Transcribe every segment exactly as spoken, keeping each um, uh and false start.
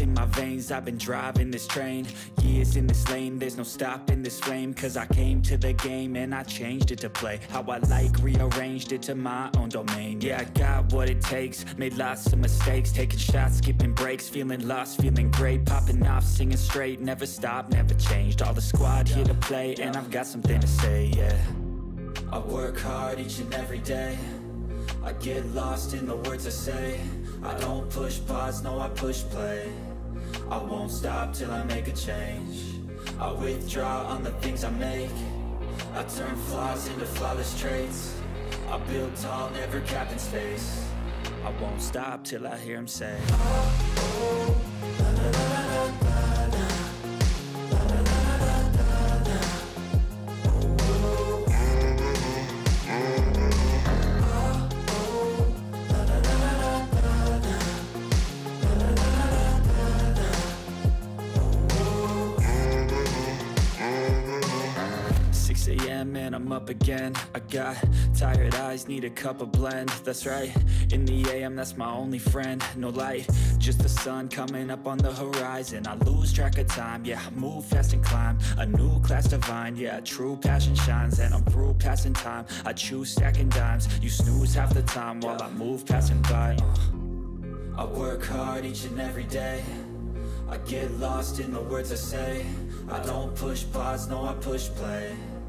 in my veins, I've been driving this train. Years in this lane, there's no stopping this flame. Cause I came to the game and I changed it to play how I like, rearranged it to my own domain. Yeah, I got what it takes, made lots of mistakes, taking shots, skipping breaks, feeling lost, feeling great, popping off, singing straight, never stopped, never changed. All the squad here to play and I've got something to say, yeah. I work hard each and every day, I get lost in the words I say. I don't push pause, no I push play. I won't stop till I make a change. I withdraw on the things I make. I turn flaws into flawless traits. I build tall, never capped in space. I won't stop till I hear him say, oh, oh, la, la, la, la, la, la. six a.m. and I'm up again. I got tired eyes, need a cup of blend. That's right, in the A M that's my only friend. No light, just the sun coming up on the horizon. I lose track of time, yeah, I move fast and climb a new class divine, yeah, true passion shines. And I'm through passing time, I choose stacking dimes. You snooze half the time while I move passing by. uh. I work hard each and every day, I get lost in the words I say. I don't push pause, no I push play.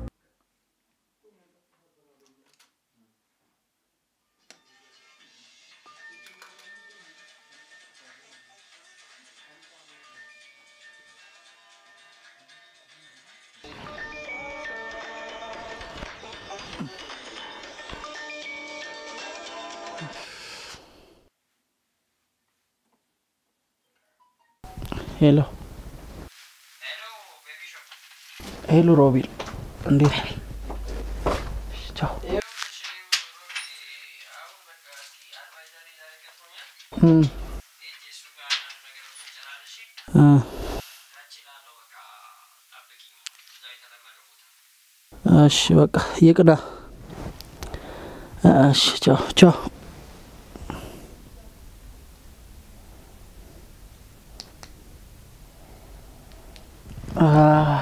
Hello. Hello, baby shop. Hello, Robil. እንዴት ነህ? ቻው። እም እሺ በቃ ይቅዳ። እሺ ቻው ቻው። Ah.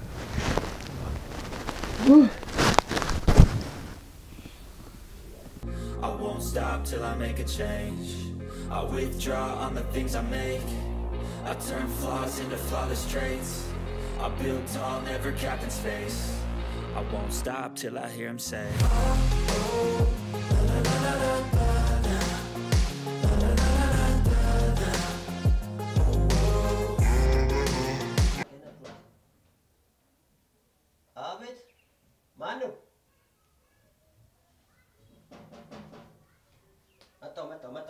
I won't stop till I make a change. I withdraw on the things I make. I turn flaws into flawless traits. I build tall, never capped in space. I won't stop till I hear him say, oh, oh, la, la, la, la, la, la. Manu. Mato, mato, mato.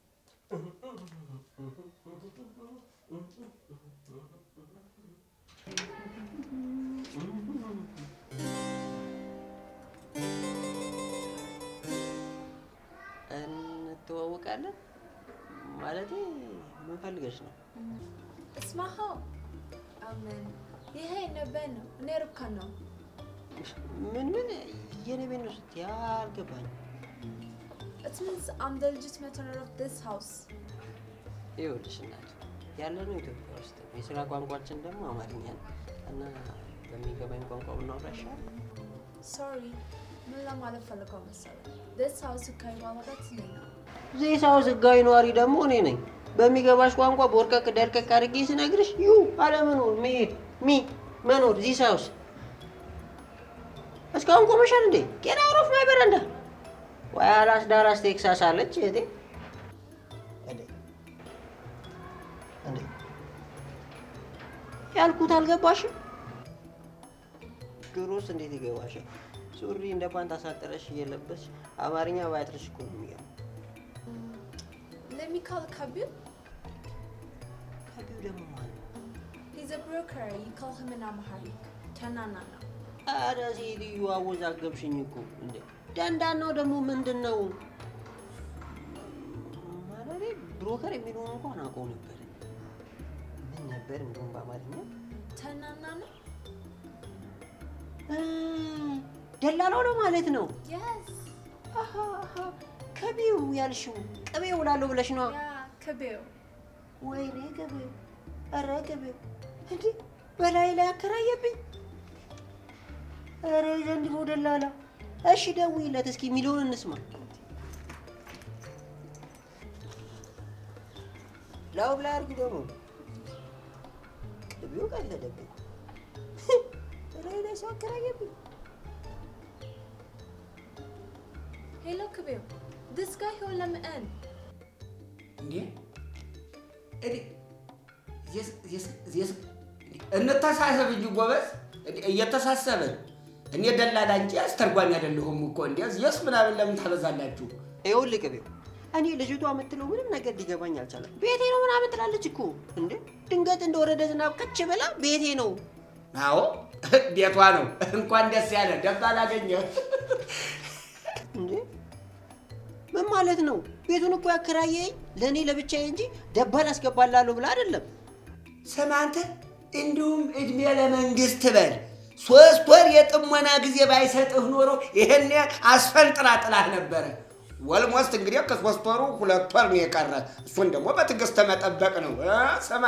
እንተዋወቃለን ማለቴ ምን ፈልገሽ ነው? اسمعوا አመን ይሄ ነበር ነው እኔ ሩካን ነው ምን ምን የኔ ቤት ነው ያልገባኝ It means I'm the legitimate owner of this house. ይኸውልሽ እናት ያለነው ኢትዮጵያ ውስጥ የሥራ ቋንቋችን ደግሞ አማርኛ ነው እና በሚገባኝ ቋንቋ እናወራሻ Sorry ምን ለማለት ፈልገው መሰለኝ This house ጋር ባላበት ነኝ This house ጋር ነዋሪ ደግሞ እኔ ነኝ በሚገባሽ ቋንቋ ቦርቀቅ ደርቀቅ አድርጌ ስነግርሽ ዩ አለመኖር መሄድ ሚ መኖር This house እስካሁን ቆመሻል እንዴ get out of my veranda ወያላስ ዳራስ ቴክሳስ አለች እቴ እንዴ እንዴ ያልኩት አልገባሽም ግሩስ እንዴት ይገባሻል ሱሪ እንደ ፓንት አሳጥረሽ እየለበስሽ አማርኛ ባይትርሽ እኮ ነው የሚገርም Let me call Kabir. Kabir ደግሞ ማለት He's a broker. You call him in Amharic. Tananana. አረ ሲዲዩ አወዛገብሽኝ እኮ እንዴ ዳንዳናው ደግሞ ምንድነው ማለት ብሮከር የሚለው እንኳን አውቀው ነበር ምን ነበር እንደውም በአማርኛ Tananana? ደላላው ነው ማለት ነው Yes. አሃ አሃ ከቢው ያልሽው ቅቤው ላለው ብለሽ ነው Yeah, Kabir. ወይኔ ገበው ኧረ ገበው እንዴ በላይ ላይ አከራየብኝ ኧረ ዘንድሮ ደላላ እሺ ደውይለት እስኪ ሚሊዮን እንስማ ላው ብላ አርጉ ደግሞ ገበው ቀለደብኝ በላይ ላይ ሰው አከራየብኝ Hello Kabir. This guy who let me in. Yeah. Yes, yes, yes. እንተሳሰብ እንጂ ጎበዝ እየተሳሰብን እኔ ደላላ እንጂ አስተርጓሚ አይደለሁም እኮ እንዴስ yes ምናምን ለምን ታበዛላችሁ ይኸውልህ ገበው እኔ ልጅቷ የምትለው ምንም ነገር ሊገባኝ አልቻለም ቤቴ ነው ምናምን ትላለች እኮ እንዴ ድንገት እንደወረደ ዝናብ ከች ብላ ቤቴ ነው አዎ ቤቷ ነው እንኳን ደስ ያለ ደባል አገኘ እንዴ ምን ማለት ነው ቤቱን እኮ ያከራየኝ ለኔ ለብቻዬ እንጂ ደባል አስገባላለሁ ብላ አይደለም ሰማንተ እንዱም እድሜ ለመንግስት በል ሶስት ወር የጥሞና ጊዜ ባይሰጥህ ኖሮ ይሄን አስፈንጥራ ጥላህ ነበር ወልሞስት እንግዲህ ከሶስት ወሩ ሁለት ወር ነው የቀረ እሱን ደግሞ በትግስት መጠበቅ ነው ሰማ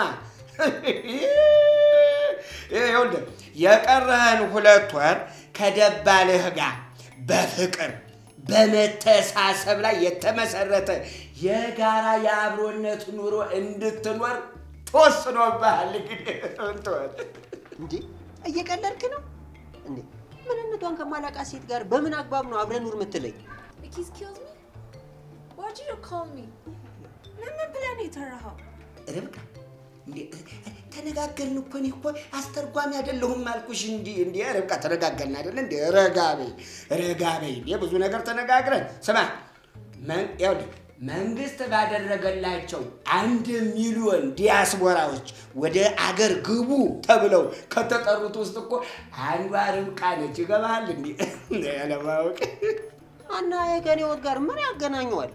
ይኸውልህ የቀረህን ሁለት ወር ከደባልህ ጋር በፍቅር በመተሳሰብ ላይ የተመሰረተ የጋራ የአብሮነት ኑሮ እንድትኖር ተወስኖብሃል እንግዲህ እንተዋል እንዴ እየቀለድክ ነው እንዴ ምንነቷን ከማላቃት ሴት ጋር በምን አግባብ ነው አብረን ኑር የምትለኝ Excuse me? Why did you call me? ለምን ብለህ ነው የተራኸው ርብቃ እንዴ ተነጋገርን እኮ ነው እኮ አስተርጓሚ አይደለሁም አልኩሽ እንዴ እንዴ ርብቃ ተነጋገርን አይደል እንዴ ረጋቤ ረጋቤ የብዙ ነገር ተነጋግረን ስማ ማን ያው መንግስት ባደረገላቸው አንድ ሚሊዮን ዲያስፖራዎች ወደ አገር ግቡ ተብለው ከተጠሩት ውስጥ እኮ አንዷ ርብቃ ነች ይገባል እንዴ ያለማውቅ አና የገኔው ጋር ምን ያገናኘዋል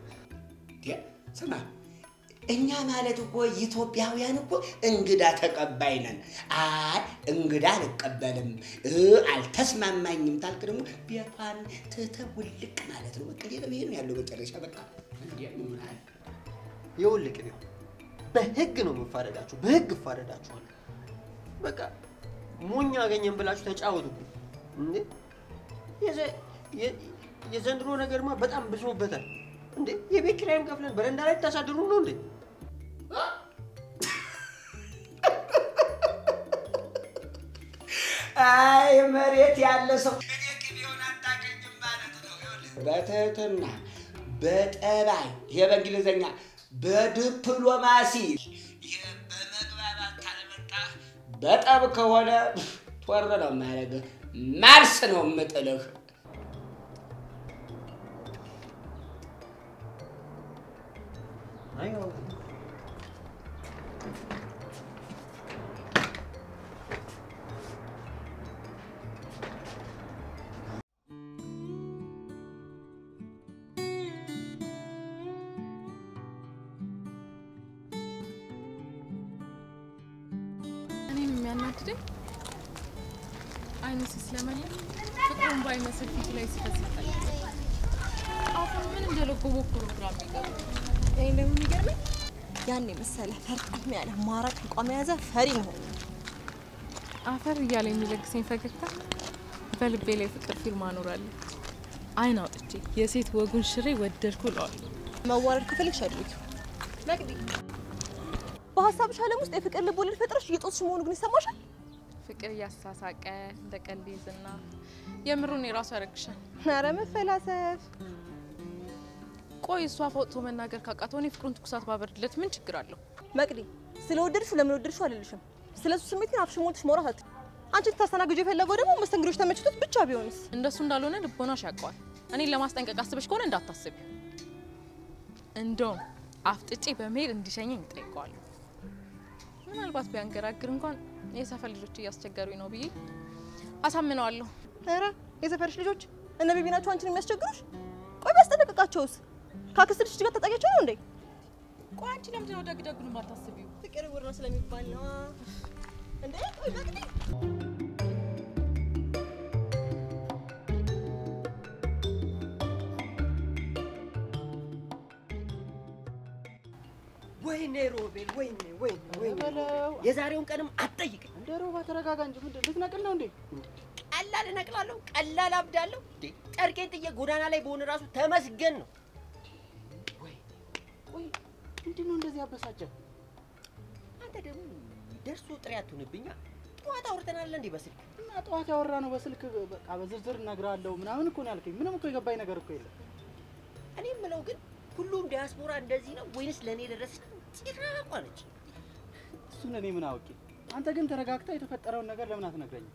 ስማ እኛ ማለት እኮ ኢትዮጵያውያን እኮ እንግዳ ተቀባይ ነን አይ እንግዳ ልቀበልም አልተስማማኝም ታልክ ደግሞ ቤቷን ተተውልቅ ማለት ነው በቃ ይሄ ነው ያለው መጨረሻ በቃ እንዴ ምን ማለት ይኸውልህ ነው በህግ ነው መፋረዳችሁ በህግ ፋረዳችኋል በቃ ሞኛ አገኘን ብላችሁ ተጫወቱ እንዴ የዘ የዘንድሮ ነገርማ በጣም ብሶበታል እንዴ የቤት ኪራይም ከፍለን በረንዳ ላይ ታሳድሩ ነው እንዴ አይ መሬት ያለ ሰው እኔ ኪሊዮን አታገኝም ማለት ነው በተትና በጠባይ የበእንግሊዘኛ በዲፕሎማሲ በመግባባት ካልመጣ በጠብ ከሆነ ጦር ነው ማለት ማርስ ነው የምጥልህ አይ ነው የሚያናድደኝ አይኑ ሲስለመለ ፍቅሩን ባይመስል ፊቱ ላይ ሲፈስታል አሁን ምን እንደለጎሞ ፕሮግራም ይገርም እኔ ለምን ይገርም ያን መሰለ ፈርጣም ያለ ማራቅ ቋም ያዘ ፈሪ ነው አፈር እያለ የሚለግሰኝ ፈገግታ በልቤ ላይ ፍቅር ፊልም አኖራለ አይን አውጥቼ የሴት ወጉን ሽሬ ወደድኩ ለዋል መዋረድ ከፈልክሽ አድርጊ መቅዲ በሐሳብሽ ዓለም ውስጥ የፍቅር ልብ ወለድ ፈጥረሽ እየጦስሽ መሆኑ ግን ይሰማሻል ፍቅር ያሳሳቀ እንደቀልይዝና የምሩን የራሱ ያረግሻል አረ መፈላሰፍ ቆይ እሷ ፎቶ መናገር ካቃተው እኔ ፍቅሩን ትኩሳት ባበርድለት ምን ችግር አለው መቅዲ ስለወደድሽ ለምን ወደድሽ አልልሽም ስለሱ ስሜት ግን አፍሽ ሞልተሽ ማውራት አንቺ ተስተናግጆ የፈለገው ደግሞ መስተንግዶሽ ተመችቶት ብቻ ቢሆንስ እንደሱ እንዳልሆነ ልቦናሽ ያውቀዋል እኔን ለማስጠንቀቅ አስበሽ ከሆነ እንዳታስቢ እንደውም አፍጥጬ በሜል እንዲሸኘኝ ጠይቀዋለሁ ምናልባት ቢያንገራግር እንኳን የሰፈር ልጆች እያስቸገሩኝ ነው ብዬ አሳምነዋለሁ ኧረ የሰፈርሽ ልጆች እነ ቤቢ ናቸው አንቺን የሚያስቸግሩሽ ቆይ ባስጠነቅቃቸውስ ካክስትሽ ጋር ተጣጣቂያቸው ነው እንዴ ቆይ አንቺ ለምን ነው ደግ ደግን ማታስቢው ፍቅር ወርና ስለሚባል ነው እንዴ ቆይ መቅዲ ወይኔ ወይኔ ሮቤል ወይኔ ወይኔ ወይኔ የዛሬውን ቀንም አትጠይቀኝ እንደ ሮባ ተረጋጋ እንጂ ምንድን ልትነቅል ነው እንዴ ቀላል እነቅላለሁ ቀላል አብዳለሁ እንዴ ጨርቄን ጥዬ ጎዳና ላይ በሆነ ራሱ ተመስገን ነው ወይ ወይ ምንድነው እንደዚህ ያበሳጨ አንተ ደግሞ ደርሶ ጥሪ አትሆንብኛ ጠዋት አውርተናል እንዴ በስልክ እና ጠዋት ያወራ ነው በስልክ በቃ በዝርዝር እነግራለሁ ምናምን እኮ ነው ያልከኝ ምንም እኮ የገባኝ ነገር እኮ የለም እኔ የምለው ግን ሁሉም ዲያስፖራ እንደዚህ ነው ወይንስ ለኔ ደረሰች ጭራቋ ነች እሱን እኔ ምን አውቄ አንተ ግን ተረጋግታ የተፈጠረውን ነገር ለምን አትነግረኝም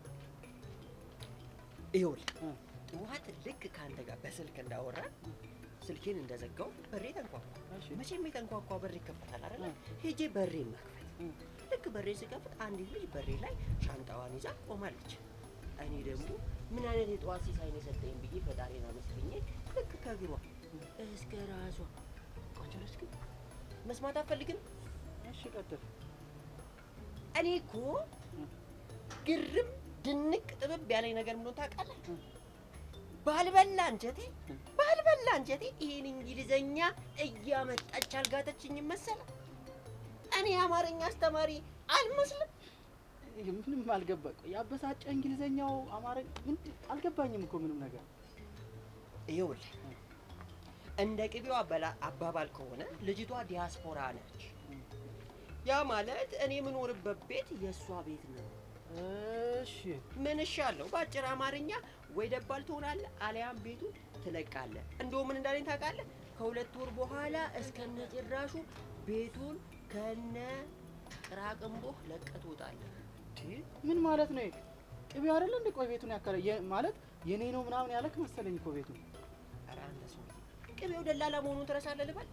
ይኸውልህ ጠዋት ልክ ካንተ ጋር በስልክ እንዳወራ ስልኬን እንደዘጋው በሬ ተንኳኳ መቼም የተንኳኳ በሬ ይከፈታል አይደል ሄጄ በሬ መክፈት ልክ በሬ ስከፍት አንዲት ልጅ በሬ ላይ ሻንጣዋን ይዛ ቆማለች እኔ ደግሞ ምን አይነት የጠዋት ሲሳይ ነው የሰጠኝ ብዬ ፈጣሪና መስገኘ ልክ ከግሯ እስከ ራሷ ቆንጆለች ግን መስማት አፈልግም እሺ ቀጥል እኔ እኮ ግርም ድንቅ ጥብብ ያለኝ ነገር ምን ታውቃለህ ባልበላ አንጀቴ ባልበላ አንጀቴ ይሄን እንግሊዘኛ እያመጣች አልጋተችኝ መሰለ እኔ አማርኛ አስተማሪ አልመስልም ምንም አልገባኝ ያበሳጨ እንግሊዘኛው አማርኛ ምን አልገባኝም እኮ ምንም ነገር ይኸውልህ እንደ ቅቤው አበላ አባባል ከሆነ ልጅቷ ዲያስፖራ ነች ያ ማለት እኔ የምኖርበት ቤት የሷ ቤት ነው እሺ ምን እሻለው ባጭር አማርኛ ወይ ደባል ትሆናለህ አለያም ቤቱ ትለቃለህ እንደው ምን እንዳለኝ ታውቃለህ ከሁለት ወር በኋላ እስከነ ጭራሹ ቤቱን ከነ ቅራቅምቦ ለቀት ወጣለህ ምን ማለት ነው ቅቤ አይደል እንደ ቆይ ቤቱን ያከረ ማለት የኔ ነው ምናምን ያለክ መሰለኝ እኮ ቤቱ ኧረ አንተስ ቅቤው ደላላ መሆኑን ትረሳለህ ልበል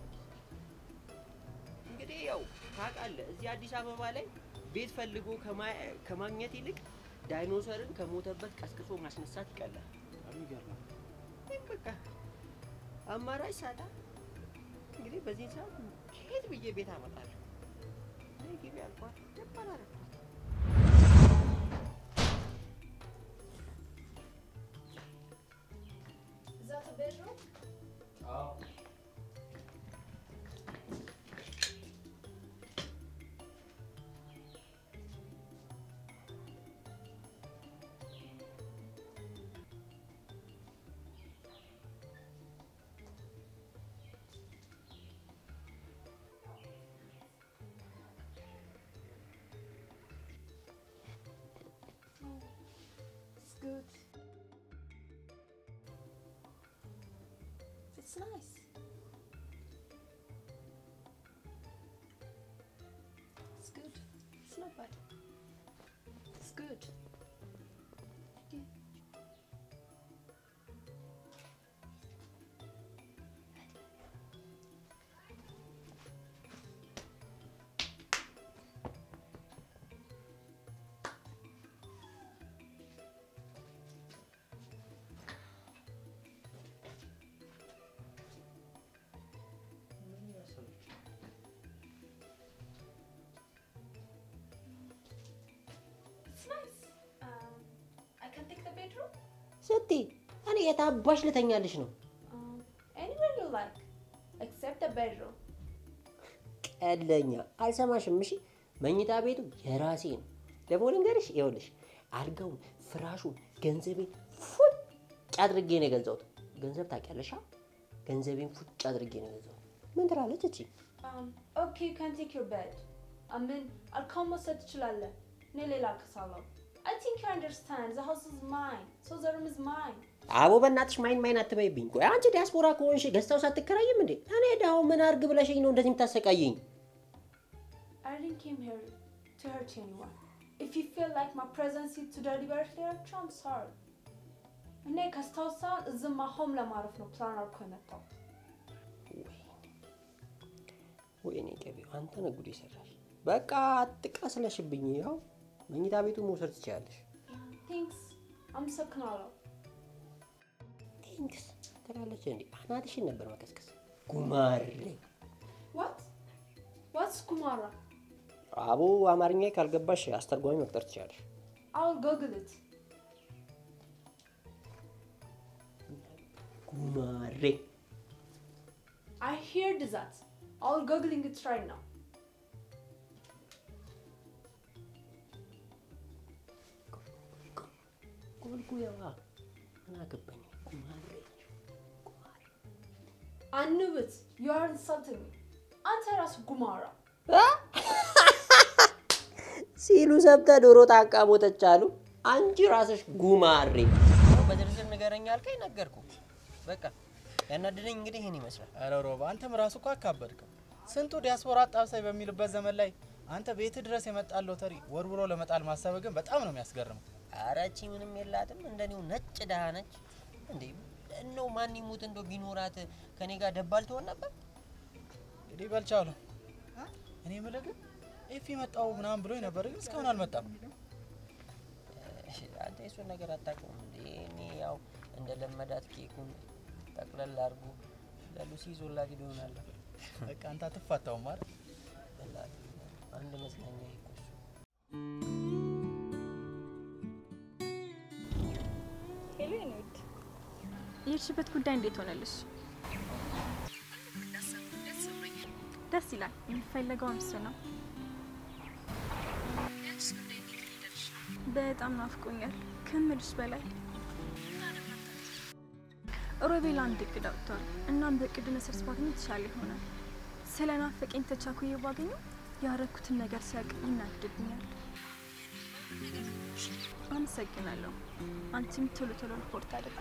እንግዲህ ያው ታውቃለህ እዚህ አዲስ አበባ ላይ ቤት ፈልጎ ከማግኘት ይልቅ ዳይኖሰርን ከሞተበት ቀስቅሶ ማስነሳት ይቀላል የሚገርም በቃ አማራጭ ሳጣ እንግዲህ በዚህ ሰዓት ከየት ብዬ ቤት አመጣለሁ እኔ ግቢ አልኳት ደባል አደረኳት Is that a bedroom? አዎ Good. It's nice. It's good. It's not bad. It's good. Yeah. It's nice. Um, I can take the bedroom. ስቲ እኔ የታባሽ ልተኛልሽ ነው Um, anywhere you like, except the bedroom. ቀለኛ አልሰማሽም እሺ መኝታ ቤቱ የራሴ ነው ደግሞ ልንገርሽ ይኸውልሽ አልጋውን ፍራሹን ገንዘቤን ፉጭ አድርጌ ነው የገዛሁት ገንዘብ ታውቂያለሽ ገንዘቤን ፉጭ አድርጌ ነው የገዛሁት ምን ትላለች እቺ Um, okay, you can take your bed. I mean, I'll come and set chilale. Nelela kasalo. I think you understand. The house is mine, so the room is mine. አቦ በእናትሽ ማይን ማይን አትበይብኝ ቆይ አንቺ ዲያስፖራ ከሆንሽ ገዝታው ሳትከራይም እንዴ እኔ ዳው ምን አርግ ብለሽኝ ነው እንደዚህ የምታሰቃየኝ I didn't came here to hurt anyone. If you feel like my presence is to deliver here, I'm sorry. እኔ ከስታውሳን እዝማ ሆም ለማረፍ ነው ፕላን አርኮ የመጣው ወይኔ ገቢው አንተ ነው ጉድ ይሰራል በቃ አትቀስለሽብኝ ያው መኝታ ቤቱ መውሰድ ትችያለሽ Thanks. I'm so knowledgeable. ቲንክስ ትላለች እንዴ አናትሽን ነበር መከስከስ ጉማሬ What? What's Kumara? አቦ አማርኛ ካልገባሽ አስተርጓሚ መቅጠር ትችያለሽ I'll Google it. ጉማሬ I heard that. I'll Googling it right now. እኩያዋ ምን አገባኝ ቁማር ቁማር አንብት you are insulting me አንተ ራስ ጉማራ ሲሉ ሰብተ ዶሮ ታቃሞተች አሉ አንቺ ራስሽ ጉማሬ በድርድር ንገረኛ አልከኝ ነገርኩ በቃ ያናደደኝ እንግዲህ ይሄን ይመስላል አረ ሮባ አንተም ራሱ እኮ አካበድከው ስንቱ ዲያስፖራ ጣብሳይ በሚልበት ዘመን ላይ አንተ ቤት ድረስ የመጣል ሎተሪ ወርብሮ ለመጣል ማሰብ ግን በጣም ነው የሚያስገርመው አራቺ ምንም የላትም እንደኔው ነጭ ደሃ ነች እንዴ ነው ማን ይሙት እንዶ ቢኖራት ከኔ ጋር ደባል ትሆን ነበር እንግዲህ በልቻለሁ እኔ ምልክ ኤፊ መጣው ምናም ብሎ ነበር ግን እስካሁን አልመጣም አንተ እሱ ነገር አታውቁም እንዴ እኔ ያው እንደለመዳት ኬኩን ጠቅለል አርጉ ለሉሲ ዞላጊ ይሆናል በቃ አንተ አትፋታው ማለት አንድ መስለኛ ይቆስ ሄሎ ኔት የሽበት ጉዳይ እንዴት ሆነልሽ ደስ ይላል የሚፈልገው እሱ ነው በጣም ናፍቆኛል ከምልሽ በላይ ሮቤል አንድ እቅድ አውጥቷል እናም በእቅዱ መሰረት ባገኝ ተሻለ ይሆናል ስለናፈቀኝ ተቻኩዬ ባገኘው ያረኩትን ነገር ሲያቅ ይናደድኛል አመሰግናለሁ አንቺም ቶሎ ቶሎ ሪፖርት አድርጊ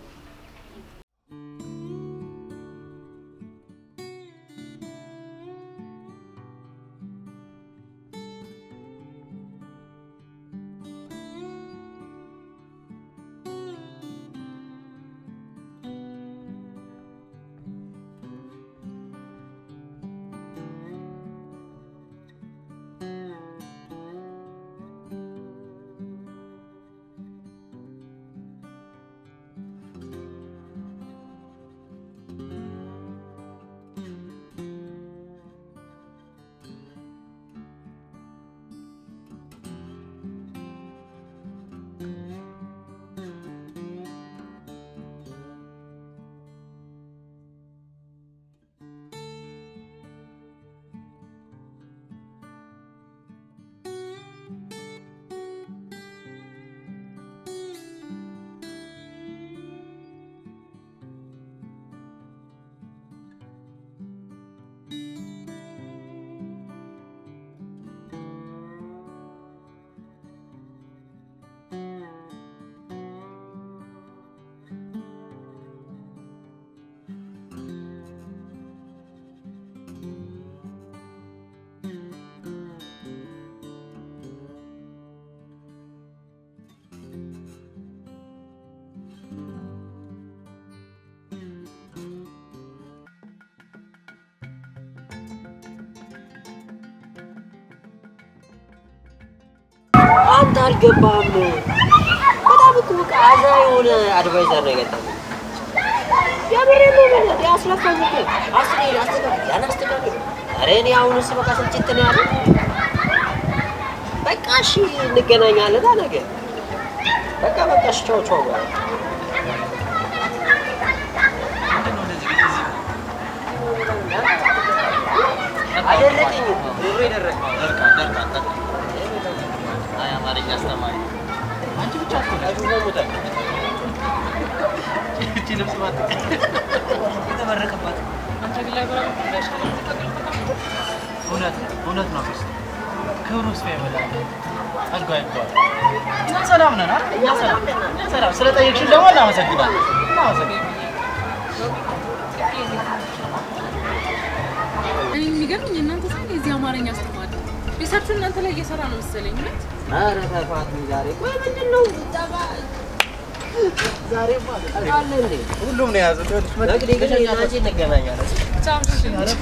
አንተ አልገባም በጣም እኮ ቃዛ የሆነ አድቫይዘር ነው የገጠመኝ ያበረለ ነው ያስለፋኝ እኮ አስኔ አስተካክል ያናስተካክል አረ እኔ አሁንስ በቃ ስልችት ነው ያለው በቃ እሺ እንገናኛለን ነገ በቃ በቃ እሺ ቻው ቻው አደረቀኝ ዶሮ ይደረቅ ደርቃ ደርቃ አይ አማርኛ አስተማሪ አንቺ ብቻ አትቆጣ ሞታ እቺ ልብስ ማጥ የተመረቀባት አንተ ግን ላይ ብራው ያሻለ እውነት እውነት ነው ቢስ ክብሩስ ፈይበላ አልጋ ይባል እና ሰላም ነን አይደል እኛ ሰላም እኛ ሰላም ስለጠየቅሽን ደግሞ እናመሰግናለን እናመሰግናለን እኔ የሚገርምኝ እናንተ ሳይሆን የዚህ አማርኛ አስተማሪ ሪሰርቹ እናንተ ላይ እየሰራ ነው መሰለኝ ማለት አረ ተፋት ዛሬ ቆይ ምንድነው ዛባ ዛሬ ማለት አለ እንዴ ሁሉም ነው ያዘው ትልሽ መግዴ ግን እናንቺ እንገናኛለን ቻውሽ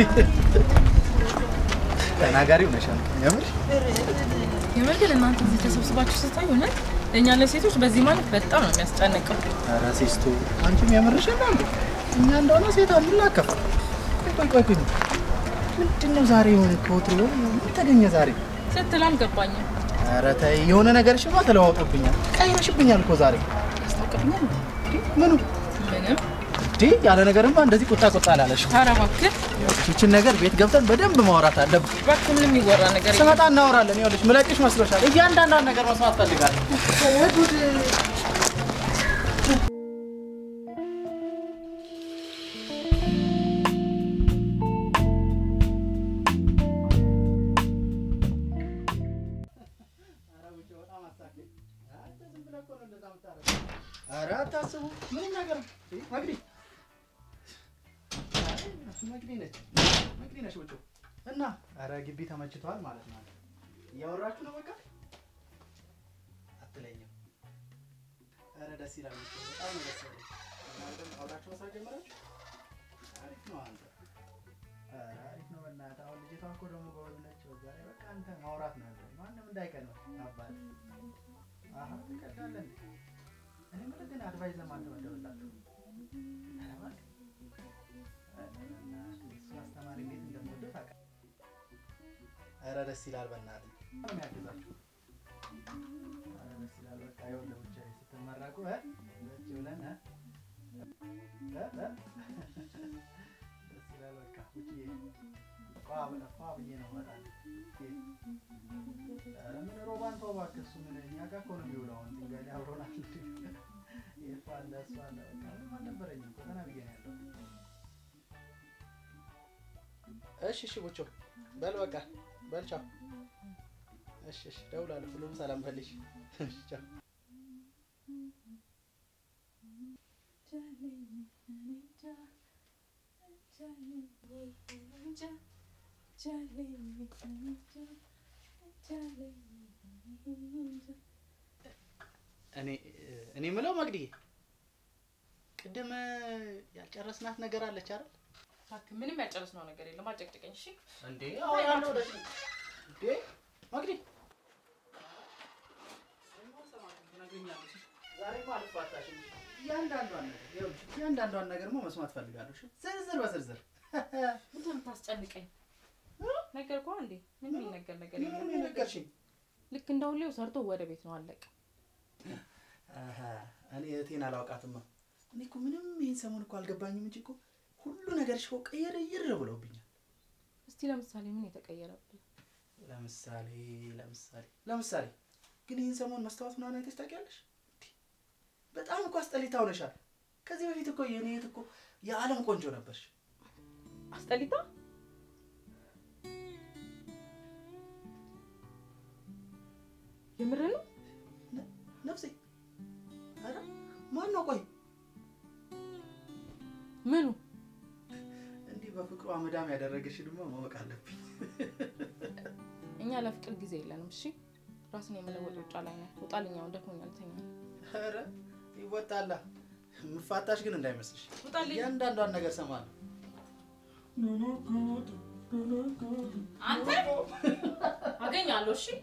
ተናጋሪው ነሽ የምር የምር ግን እናንተ እዚህ ተሰብስባችሁ ስታዩ እውነት እኛ ለሴቶች በዚህ ማለት በጣም ነው የሚያስጨንቀው አረ ሲስቱ አንቺም የምርሽ ነው እንዴ እኛ እንደሆነ ሴት አንላከፍ ቆይ ቆይ ቆይ ምንድነው ዛሬ የሆነ ኮትሮ ምን ተገኘ ዛሬ ስትል አልገባኝም አረ ተይ የሆነ ነገርሽማ ተለዋውጦብኛል ቀይረሽብኛል እኮ ዛሬ አስተውቀብኛል ምኑ ምንም እንዴ ያለ ነገርማ እንደዚህ ቁጣ ቁጣ አላለሽ ኧረ እባክህ እቺን ነገር ቤት ገብተን በደንብ ማውራት አለብን እባክህ ምንም ይወራ ነገር ስመጣ እናወራለን ይኸውልሽ ምለቅሽ መስሎሻል እያንዳንዷን ነገር መስማት ፈልጋለሁ ጉድ ኧረ አታስቡ ምንም ነገር መግዲ እሱ መግዲ ነች መግዲ ነች ወጭ እና ኧረ ግቢ ተመችቷል ማለት ነው እያወራችሁ ነው በቃ አትለኝም ኧረ ደስ ይላል በጣም ደስ ይላል እናንተም አውራችሁ መስራት ጀመራችሁ አሪፍ ነው አንተ ኧረ አሪፍ ነው በእናትህ አሁን ልጅቷ እኮ ደግሞ ጎበዝ ነች በዛ ላይ በቃ አንተ ማውራት ነው ያለው ማንም እንዳይቀነው አባል አሃ ትቀዳለህ እንዴ እኔ ማለት ግን አድቫይስ ለማን ተወደውላችሁ አባል እሱ አስተማሪ እንዴት እንደምወደው ታውቃለህ ኧረ ደስ ይላል በእናትህ ምንም ያግዛችሁ ኧረ ደስ ይላል በቃ ይኸውልህ ብቻ ስትመረቁ እ ለጭ ብለን እ ደስ ይላል በቃ ውጪ ቋ በለፋ ብዬ ነው በጣም ኧረ ምን ሮባን ተው እባክህ እሱ ምን እኛ ጋር እኮ ነው የሚውለው አሁን ድንጋይ ላይ አብሮናል ይፋለ እሱ አለ በቃ ምንም አልነበረኝም እኮ ገና ብዬ ነው ያለው እሺ እሺ ቦቾ በል በቃ በል ቻው እሺ እሺ ደውላለሁ ሁሉም ሰላም በልሽ እሺ ቻው እኔ እኔ ምለው መግዲ ቅድም ያልጨረስናት ነገር አለች አይደል ታክ ምንም ያልጨረስነው ነገር የለም አጨቅጭቀኝ እሺ እንዴ አዎ ያለው ደስ እንዴ መግዲ ዛሬ ማለት ባታሽም ያንዳንዷን ነገር ይኸውልሽ ያንዳንዷን ነገር ሞ መስማት ፈልጋለሁ እሺ ዝርዝር በዝርዝር ምንም ታስጨንቀኝ ነገር እኮ እንዴ ምን የሚነገር ነገር የለም ምን ነገርሽኝ ልክ እንደውልው ሰርቶ ወደ ቤት ነው አለቀ አሃ እኔ እቴን አላውቃትም እኔ እኮ ምንም ይሄን ሰሞን እኮ አልገባኝም እንጂ እኮ ሁሉ ነገርሽ እኮ ቀየረ ይር ብለውብኛል እስቲ ለምሳሌ ምን የተቀየረብኝ ለምሳሌ ለምሳሌ ለምሳሌ ግን ይሄን ሰሞን መስታወት ምናምን አይተሽ ታውቂያለሽ በጣም እኮ አስጠሊታ ሆነሻል ከዚህ በፊት እኮ የኔ እህት እኮ የዓለም ቆንጆ ነበርሽ አስጠሊታ የምር ነው ነፍሴ አረ ማን ነው ቆይ ምኑ እንዲህ በፍቅሩ አመዳም ያደረገሽ ደግሞ ማወቅ አለብኝ እኛ ለፍቅር ጊዜ የለንም እሺ ራስን የመለወጥ ውጫ ላይ ነው ወጣልኛው እንደኮኛል ተኛ አረ ይወጣላ ምፋታሽ ግን እንዳይመስልሽ ያንዳንዷን ነገር ሰማለሁ አንተ አገኛለሁ እሺ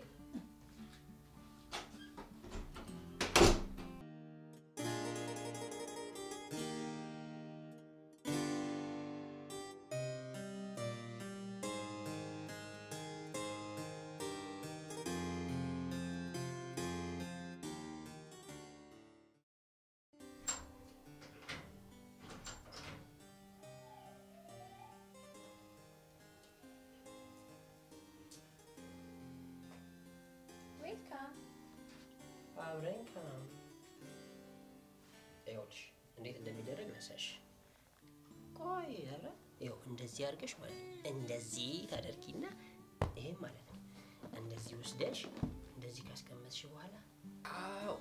አብረን ካም አይውልሽ እንዴት እንደሚደረግ ነሳሽ ቆይ ያለ ይው እንደዚህ አድርገሽ ማለት እንደዚህ ታደርጊና ይሄ ማለት ነው እንደዚህ ወስደሽ እንደዚህ ካስቀመጥሽ በኋላ አው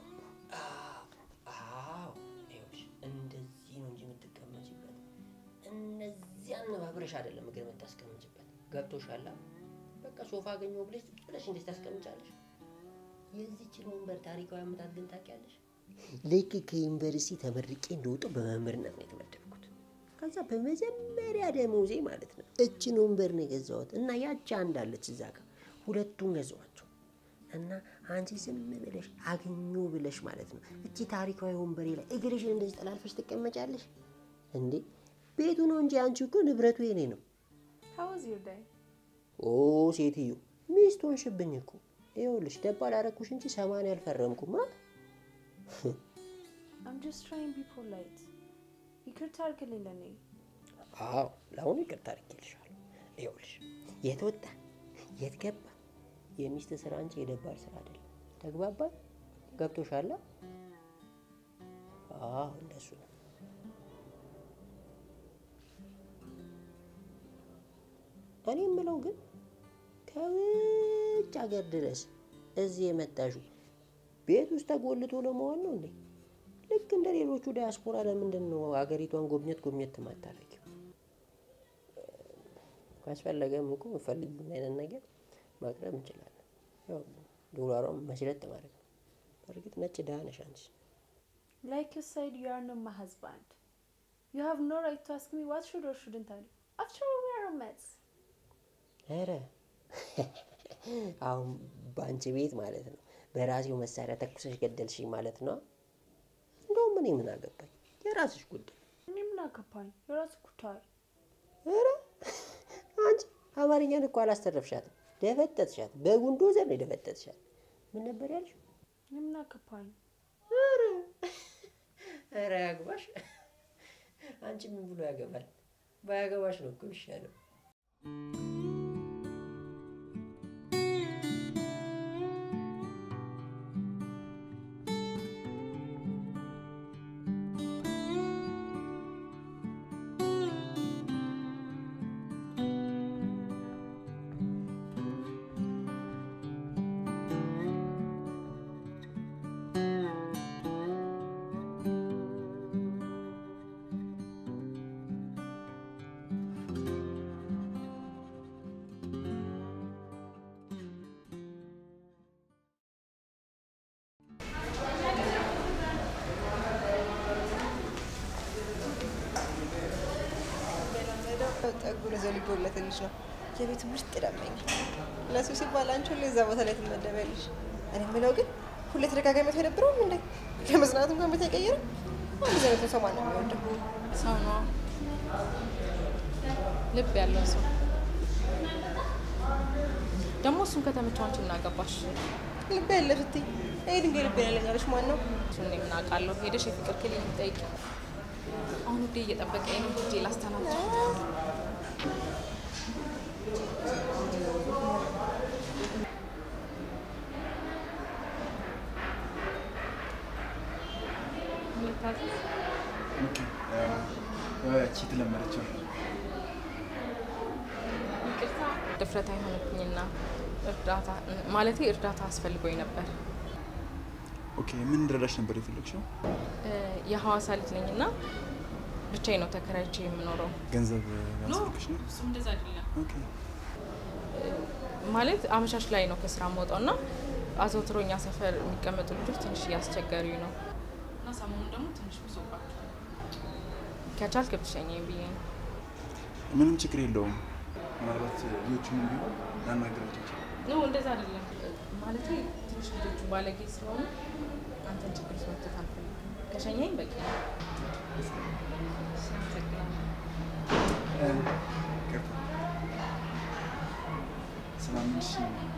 አው አይውልሽ እንደዚህ ነው እንጂ የምትቀመጪበት እነዚህ አነባብረሽ አይደለም እግር የምታስቀምጪበት ገብቶሻል በቃ ሶፋ አገኘው ብለሽ ብለሽ እንዴት ታስቀምጫለሽ የዚህ ወንበር ታሪካዊ አመታት ግን ታውቂያለሽ ልክ ከዩኒቨርሲቲ ተመርቄ እንደወጣሁ በመምህርነት ነው የተመደብኩት ከዛ በመጀመሪያ ደሞዜ ማለት ነው እቺን ወንበር ነው የገዛሁት እና ያቺ አንድ አለች እዛ ጋር ሁለቱን ገዛኋቸው እና አንቺ ዝም ብለሽ አገኘው ብለሽ ማለት ነው እቺ ታሪካዊ ወንበሬ ላይ እግርሽን እንደዚህ ተላልፈሽ ትቀመጫለሽ እንዴ ቤቱ ነው እንጂ አንቺ እኮ ንብረቱ የኔ ነው how was your day ኦ ሴትዮ ሚስቶን ሽብኝ እኮ ይኸውልሽ ደባል አረኩሽ እንጂ ሰማንያ አልፈረምኩም ማ I'm just trying to be polite ይቅርታ አድርግልኝ ለኔ አዎ ለአሁኑ ይቅርታ አድርጌልሻለሁ ይኸውልሽ የት ወጣ የት ገባ የሚስት ስራ እንጂ የደባል ስራ አይደለም ተግባባን ገብቶሻል አዎ እንደሱ ነው እኔ የምለው ግን ከውጭ ሀገር ድረስ እዚህ የመጣሽው ቤት ውስጥ ተጎልቶ ለመሆን ነው እንዴ ልክ እንደ ሌሎቹ ዲያስፖራ ለምንድን ነው አገሪቷን ጎብኘት ጎብኘት ማታረጊው? ካስፈለገም እኮ ፈልጊውን አይነት ነገር ማቅረብ እንችላለን። ያው ዶላሩን መስለት ማድረግ ነው። በርግጥ ነጭ ደሃ ነሽ አንቺ። Like you said, you are not my husband. You have no right to ask me what should or shouldn't I do. After all, we are roommates. ኧረ አሁን በአንቺ ቤት ማለት ነው በራሴው መሳሪያ ተኩሰሽ ገደልሽኝ ማለት ነው። እንደውም እኔ ምን አገባኝ? የራስሽ ጉዳይ። እኔ ምን አገባኝ? የራስሽ ጉዳይ። ኧረ አንቺ አማርኛን እኮ አላስተረፍሻትም። ደፈጠጥሻት። በጉንዶዘር ነው ደፈጠጥሻት። ምን ነበር ያልሽው? እኔ ምን አገባኝ? ኧረ ኧረ ያግባሽ። አንቺ ምን ብሎ ያገባል? ባያገባሽ ነው እኮ ይሻለው። ጠጉር ዘልጎለትልሽ ነው የቤት ምርጥ ደመኛ ለሱ ሲባል አንቺ ሁሌ እዛ ቦታ ላይ ትመደበልሽ። እኔ የምለው ግን ሁሌ ተደጋጋሚ ተደብረው እንዴ ለመዝናናቱም ጋር በተቀየረ አንድ ዘመት ሰው ማን ነው የሚወደው? ሰው ነው ልብ ያለው ሰው። ደግሞ እሱን ከተመቸው አንቺ ምን አገባሽ? ልብ ያለሽ እትይ እኔ ድንጋይ ልብ ያለኝ አለሽ ማን ነው? እሱን ምን አውቃለሁ? ሄደሽ የፍቅር ክሊኒክ ጠይቂ። አሁን ውዴ እየጠበቀኝ ነው። ሂጅ ላስተናግድ። እቺ ተለመደችው ይቅርታ ድፍረት አይሆንብኝና እርዳታ ማለቴ እርዳታ አስፈልጎኝ ነበር። ኦኬ ምን እንደረዳሽ ነበር የፈለግሽው? የሐዋሳ ልጅ ነኝና ብቻዬን ነው ተከራይቼ የምኖረው። ገንዘብ ያስፈልግሽ ነው? እሱ እንደዛ አይደለም። ኦኬ ማለት አመሻሽ ላይ ነው ከስራ የምወጣውና አዘውትሮኛ ሰፈር የሚቀመጡ ልጆች ትንሽ ያስቸገሩኝ ነው እና ሰሞኑን ደግሞ ትንሽ ብሶባቸው ከቻልክ ብትሸኘኝ ብዬ ነው። ምንም ችግር የለውም። ምናልባት ልጆቹም ቢሆን ላናገራቸው ይችላል። ነው እንደዛ አይደለም ማለት ትንሽ ልጆቹ ባለጌ ስለሆኑ አንተን ችግር ስመጥተህ አልፈልግም። ከሸኘኝ በቂ ነው። ሰላምሽ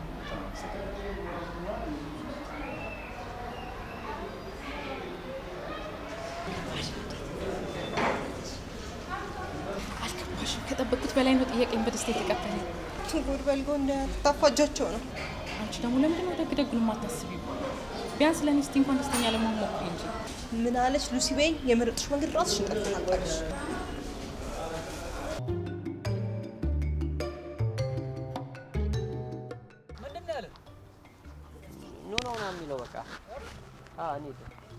አልገባሽም? ከጠበቅኩት በላይ ነው ጥያቄን በደስታ የተቀበለኝ። ጉድ በልጎ እንዳታፋጃቸው ነው። አንቺ ደግሞ ለምንድን ነው ደግ ደጉን የማታስቢው? ቢያንስ ለእኔ እስቲ እንኳን ደስተኛ ለመሆን ሞክሪ እንጂ። ምን አለች ሉሲ በይ የመረጥሽ መንገድ ራስሽን ጠርተሽ ታውቂያለሽ። ምንድን ነው ያለ? ኖ ኖ ነው የሚለው በቃ። አዎ እኔ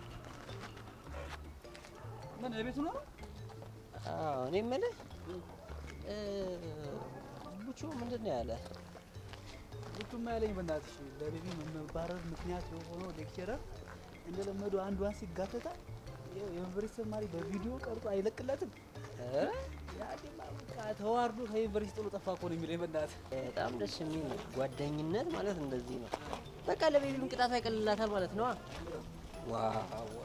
ምን ቤቱ ነው? አዎ እኔ የምልህ እ ቡቹ ምንድን ነው ያለ? ቡቹማ ያለኝ በእናትሽ ለቤቢ መባረር ምክንያት የሆነው ሌክቸረር እንደለመዱ አንዷን ሲጋተታ የዩኒቨርሲቲ ተማሪ በቪዲዮ ቀርጾ አይለቅለትም። እ ያዲማ በቃ ተዋርዶ ከዩኒቨርሲቲ ጥሎ ጠፋ እኮ ነው የሚለኝ በእናትህ። በጣም ደስ የሚል ነው። ጓደኝነት ማለት እንደዚህ ነው። በቃ ለቤቢም ቅጣት አይቀልላታል ማለት ነው። ዋው ዋው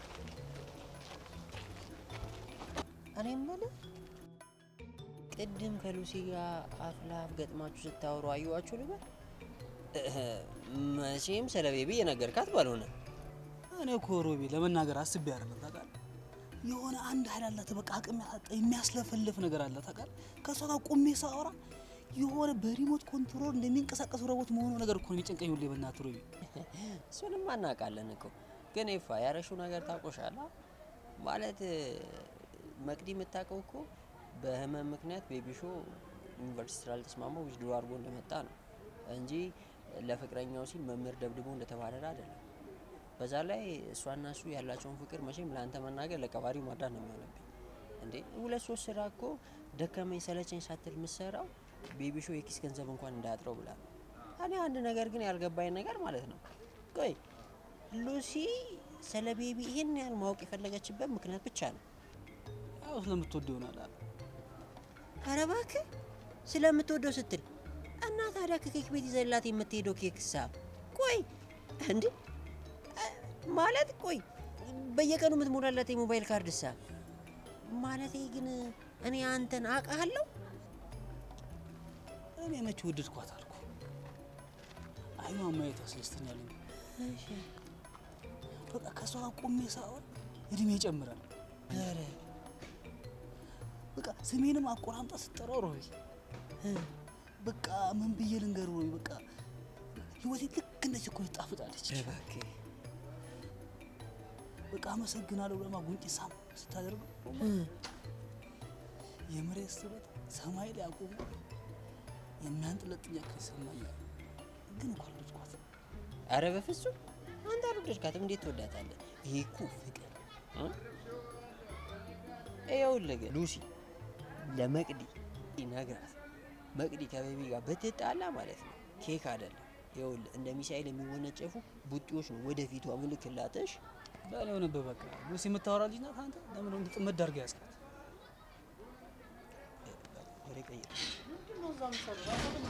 እኔ የምልህ ቅድም ከሉሲ ጋር አፍላፍ ገጥማችሁ ስታወሩ አየኋችሁ ልበል? መቼም ስለ ቤቢ የነገርካት ባልሆነ። እኔ እኮ ሮቢ ለመናገር አስቤ አይደለም ታውቃለህ። የሆነ አንድ ኃይል አላት በቃ አቅም ያጣ የሚያስለፈልፍ ነገር አለ ታውቃለህ። ከሷ ጋር ቁሜ ሳወራ የሆነ በሪሞት ኮንትሮል እንደሚንቀሳቀስ ሮቦት መሆኑ ነገር እኮ ነው የሚጨንቀኝ ሁሌ በእናትህ ሮቢ። እሱንም አናውቃለን እኮ ግን ይፋ ያረሽው ነገር ታውቆሻል ማለት መቅዲ የምታውቀው እኮ በህመም ምክንያት ቤቢሾ ዩኒቨርሲቲ ስላልተስማማው ዊዝድሮ አድርጎ እንደመጣ ነው እንጂ ለፍቅረኛው ሲል መምህር ደብድቦ እንደተባረረ አይደለም። በዛ ላይ እሷና እሱ ያላቸውን ፍቅር መቼም ለአንተ መናገር ለቀባሪው ማዳን ነው የሚሆነብኝ። እንዴ ሁለት ሶስት ስራ እኮ ደከመኝ ሰለቸኝ ሳትል ምሰራው ቤቢ ሾው የኪስ ገንዘብ እንኳን እንዳያጥረው ብላ። እኔ አንድ ነገር ግን ያልገባኝ ነገር ማለት ነው ቆይ ሉሲ ስለ ቤቢ ይሄን ያህል ማወቅ የፈለገችበት ምክንያት ብቻ ነው? አው ስለምትወደው ይሆናል። ኧረ እባክህ ስለምትወደው ስትል እና ታዲያ ከኬክ ቤት ይዘላት የምትሄደው ኬክሳ ቆይ እንዴ ማለት ቆይ በየቀኑ የምትሞላላት የሞባይል ካርድሳ ማለት ግን እኔ አንተን አውቃለሁ? እኔ መቼ ወደድኳት አልኩ። አይኗ ማየት ያስደስተኛል። እሺ በቃ ከሷ ቆሜ ሳይሆን እድሜ ይጨምራል። ኧረ በቃ ስሜንም አቆራምጣ ስትጠራው ሮይ በቃ ምን ብዬ ልንገርህ ሮይ በቃ ህይወቴ ልክ እንደዚህ እኮ ትጣፍጣለች። እባክህ በቃ አመሰግናለሁ ብለማ ጉንጭ ሳም ስታደርገው የመሬት ስበት ሰማይ ላይ አቆሙ የሚያንጥለጥኛ ከሰማኛል። ግን እኮ አልወደድኳት። ኧረ በፍጹም አንተ አልወደድካትም። እንዴት ትወዳታለህ? ይሄ እኮ ፍቅር እ ይኸውልህ ሉሲ ለመቅዲ ይነግራት መቅዲ ከቤቢ ጋር በትጣላ ማለት ነው ኬክ አይደለም ይኸውልህ እንደ ሚሳኤል የሚወነጨፉ ቡጢዎች ነው ወደፊቷ ምልክላተሽ ባለው ነበር። በቃ ሉሲ የምታወራ ልጅ ናት። አንተ ለምን እንደ ጥመድ አድርገህ ያስካት? ወሬ ቀይር ምንድነው እዛም ሰራው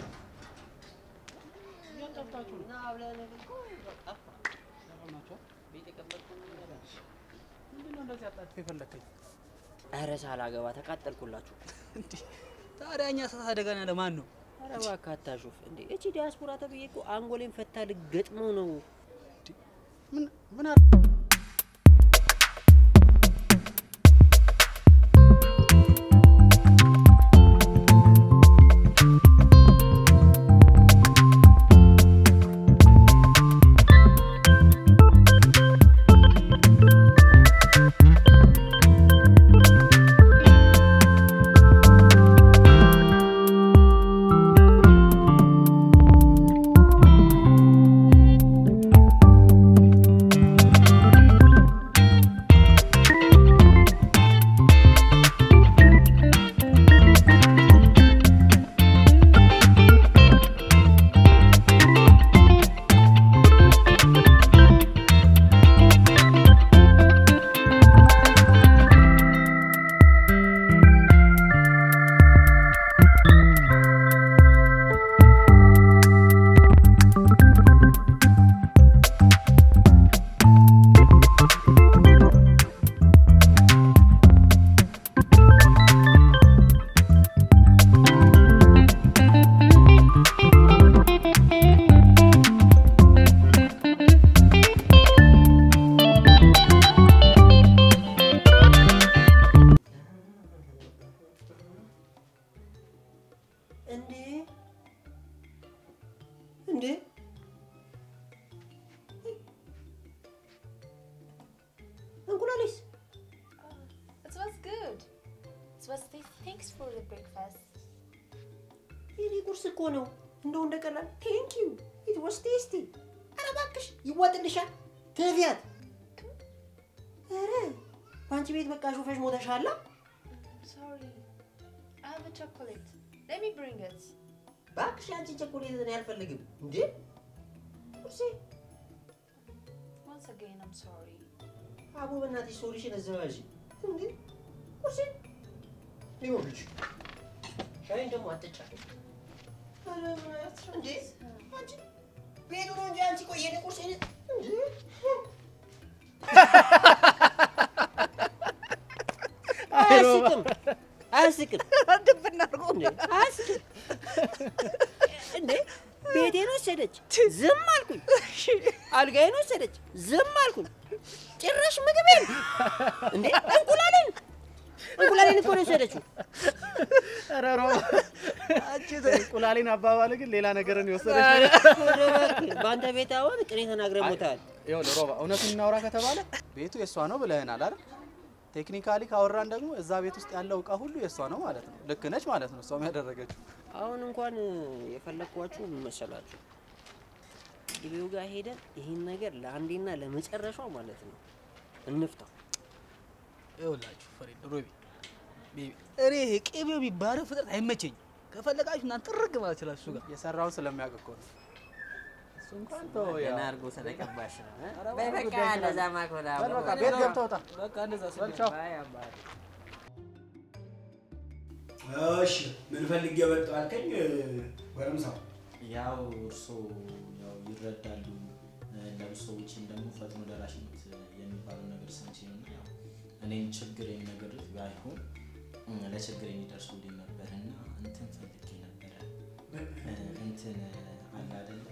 ያጣጣችሁ እና አብለህ እኮ በቃ ሰራናችሁ ቤት የቀበልኩት ነገር ምንድነው እንደዚህ አጣጥፈ የፈለከኝ? ኧረ ሳላገባ ተቃጠልኩላችሁ እንዴ ታዲያ እኛ ሰዓት አደጋና ለማን ነው? ኧረ እባክህ አታሹፍ እንዴ እቺ ዲያስፖራ ተብዬ እኮ አንጎሌን ፈታ ልገጥመው ነው። ምን ምን solution as well. እንዴ ቁርሴ ሊሞልሽ ሻይ እንደሞ አትጫቂ አረ እንዴ አንቺ ቤቱ ነው እንጂ አንቺ ቆይ የኔ ቁርሴ እንዴ አስቅም አስቅም ድብና አርጎ እንዴ አስቅም እንዴ ቤቴን ወሰደች ዝም አልኩኝ አልጋዬን ወሰደች ዝም አልኩኝ ጭራሽ ምግቤን እንዴ እንቁላሌን እንቁላሌን እኮ ነው የወሰደችው ኧረ ሮ አንቺ እንቁላሌን አባባል ግን ሌላ ነገርን የወሰደችው ባንተ ቤት አሁን ቅኔ ተናግረህ ሞታል ይኸውልህ ሮባ እውነቱን እናውራ ከተባለ ቤቱ የሷ ነው ብለህናል አይደል ቴክኒካሊ ካወራን ደግሞ እዛ ቤት ውስጥ ያለው ዕቃ ሁሉ የሷ ነው ማለት ነው ልክ ነች ማለት ነው እሷም ያደረገችው አሁን እንኳን የፈለኳችሁ ምን መሰላችሁ ቅቤው ጋር ሄደን ይሄን ነገር ለአንዴና ለመጨረሻው ማለት ነው እንፍታው። ይኸውላችሁ ፈሪድ ሮቢ ቤቢ እኔ ቅቤው ቢባረው ፍጥረት አይመቸኝ። ከፈለጋችሁ እናንተ ጥርግ ማለት ይችላል እሱ ጋር የሰራውን ስለሚያውቅ እኮ ነው። እሱ እንኳን ተው ያ ናርጎ ስለቀባሽ ነው። በቃ እንደዛ ማኮላ በቃ ቤት ገብተው ታ በቃ እንደዛ ሰልቻው ባይ አባይ እሺ ምን ፈልጌ ወጣው አልከኝ ወረምሳው? ያው እርሶ ያው ይረዳሉ ለብሶዎችን ደግሞ ፈጥኖ ደራሽነት የሚባለው ነገር ሰምቼ ነው ያው እኔን ችግር ነገር ባይሆን ለችግር የሚደርሱልኝ ነበርና እንትን ፈልጌ ነበር እንትን አለ አይደል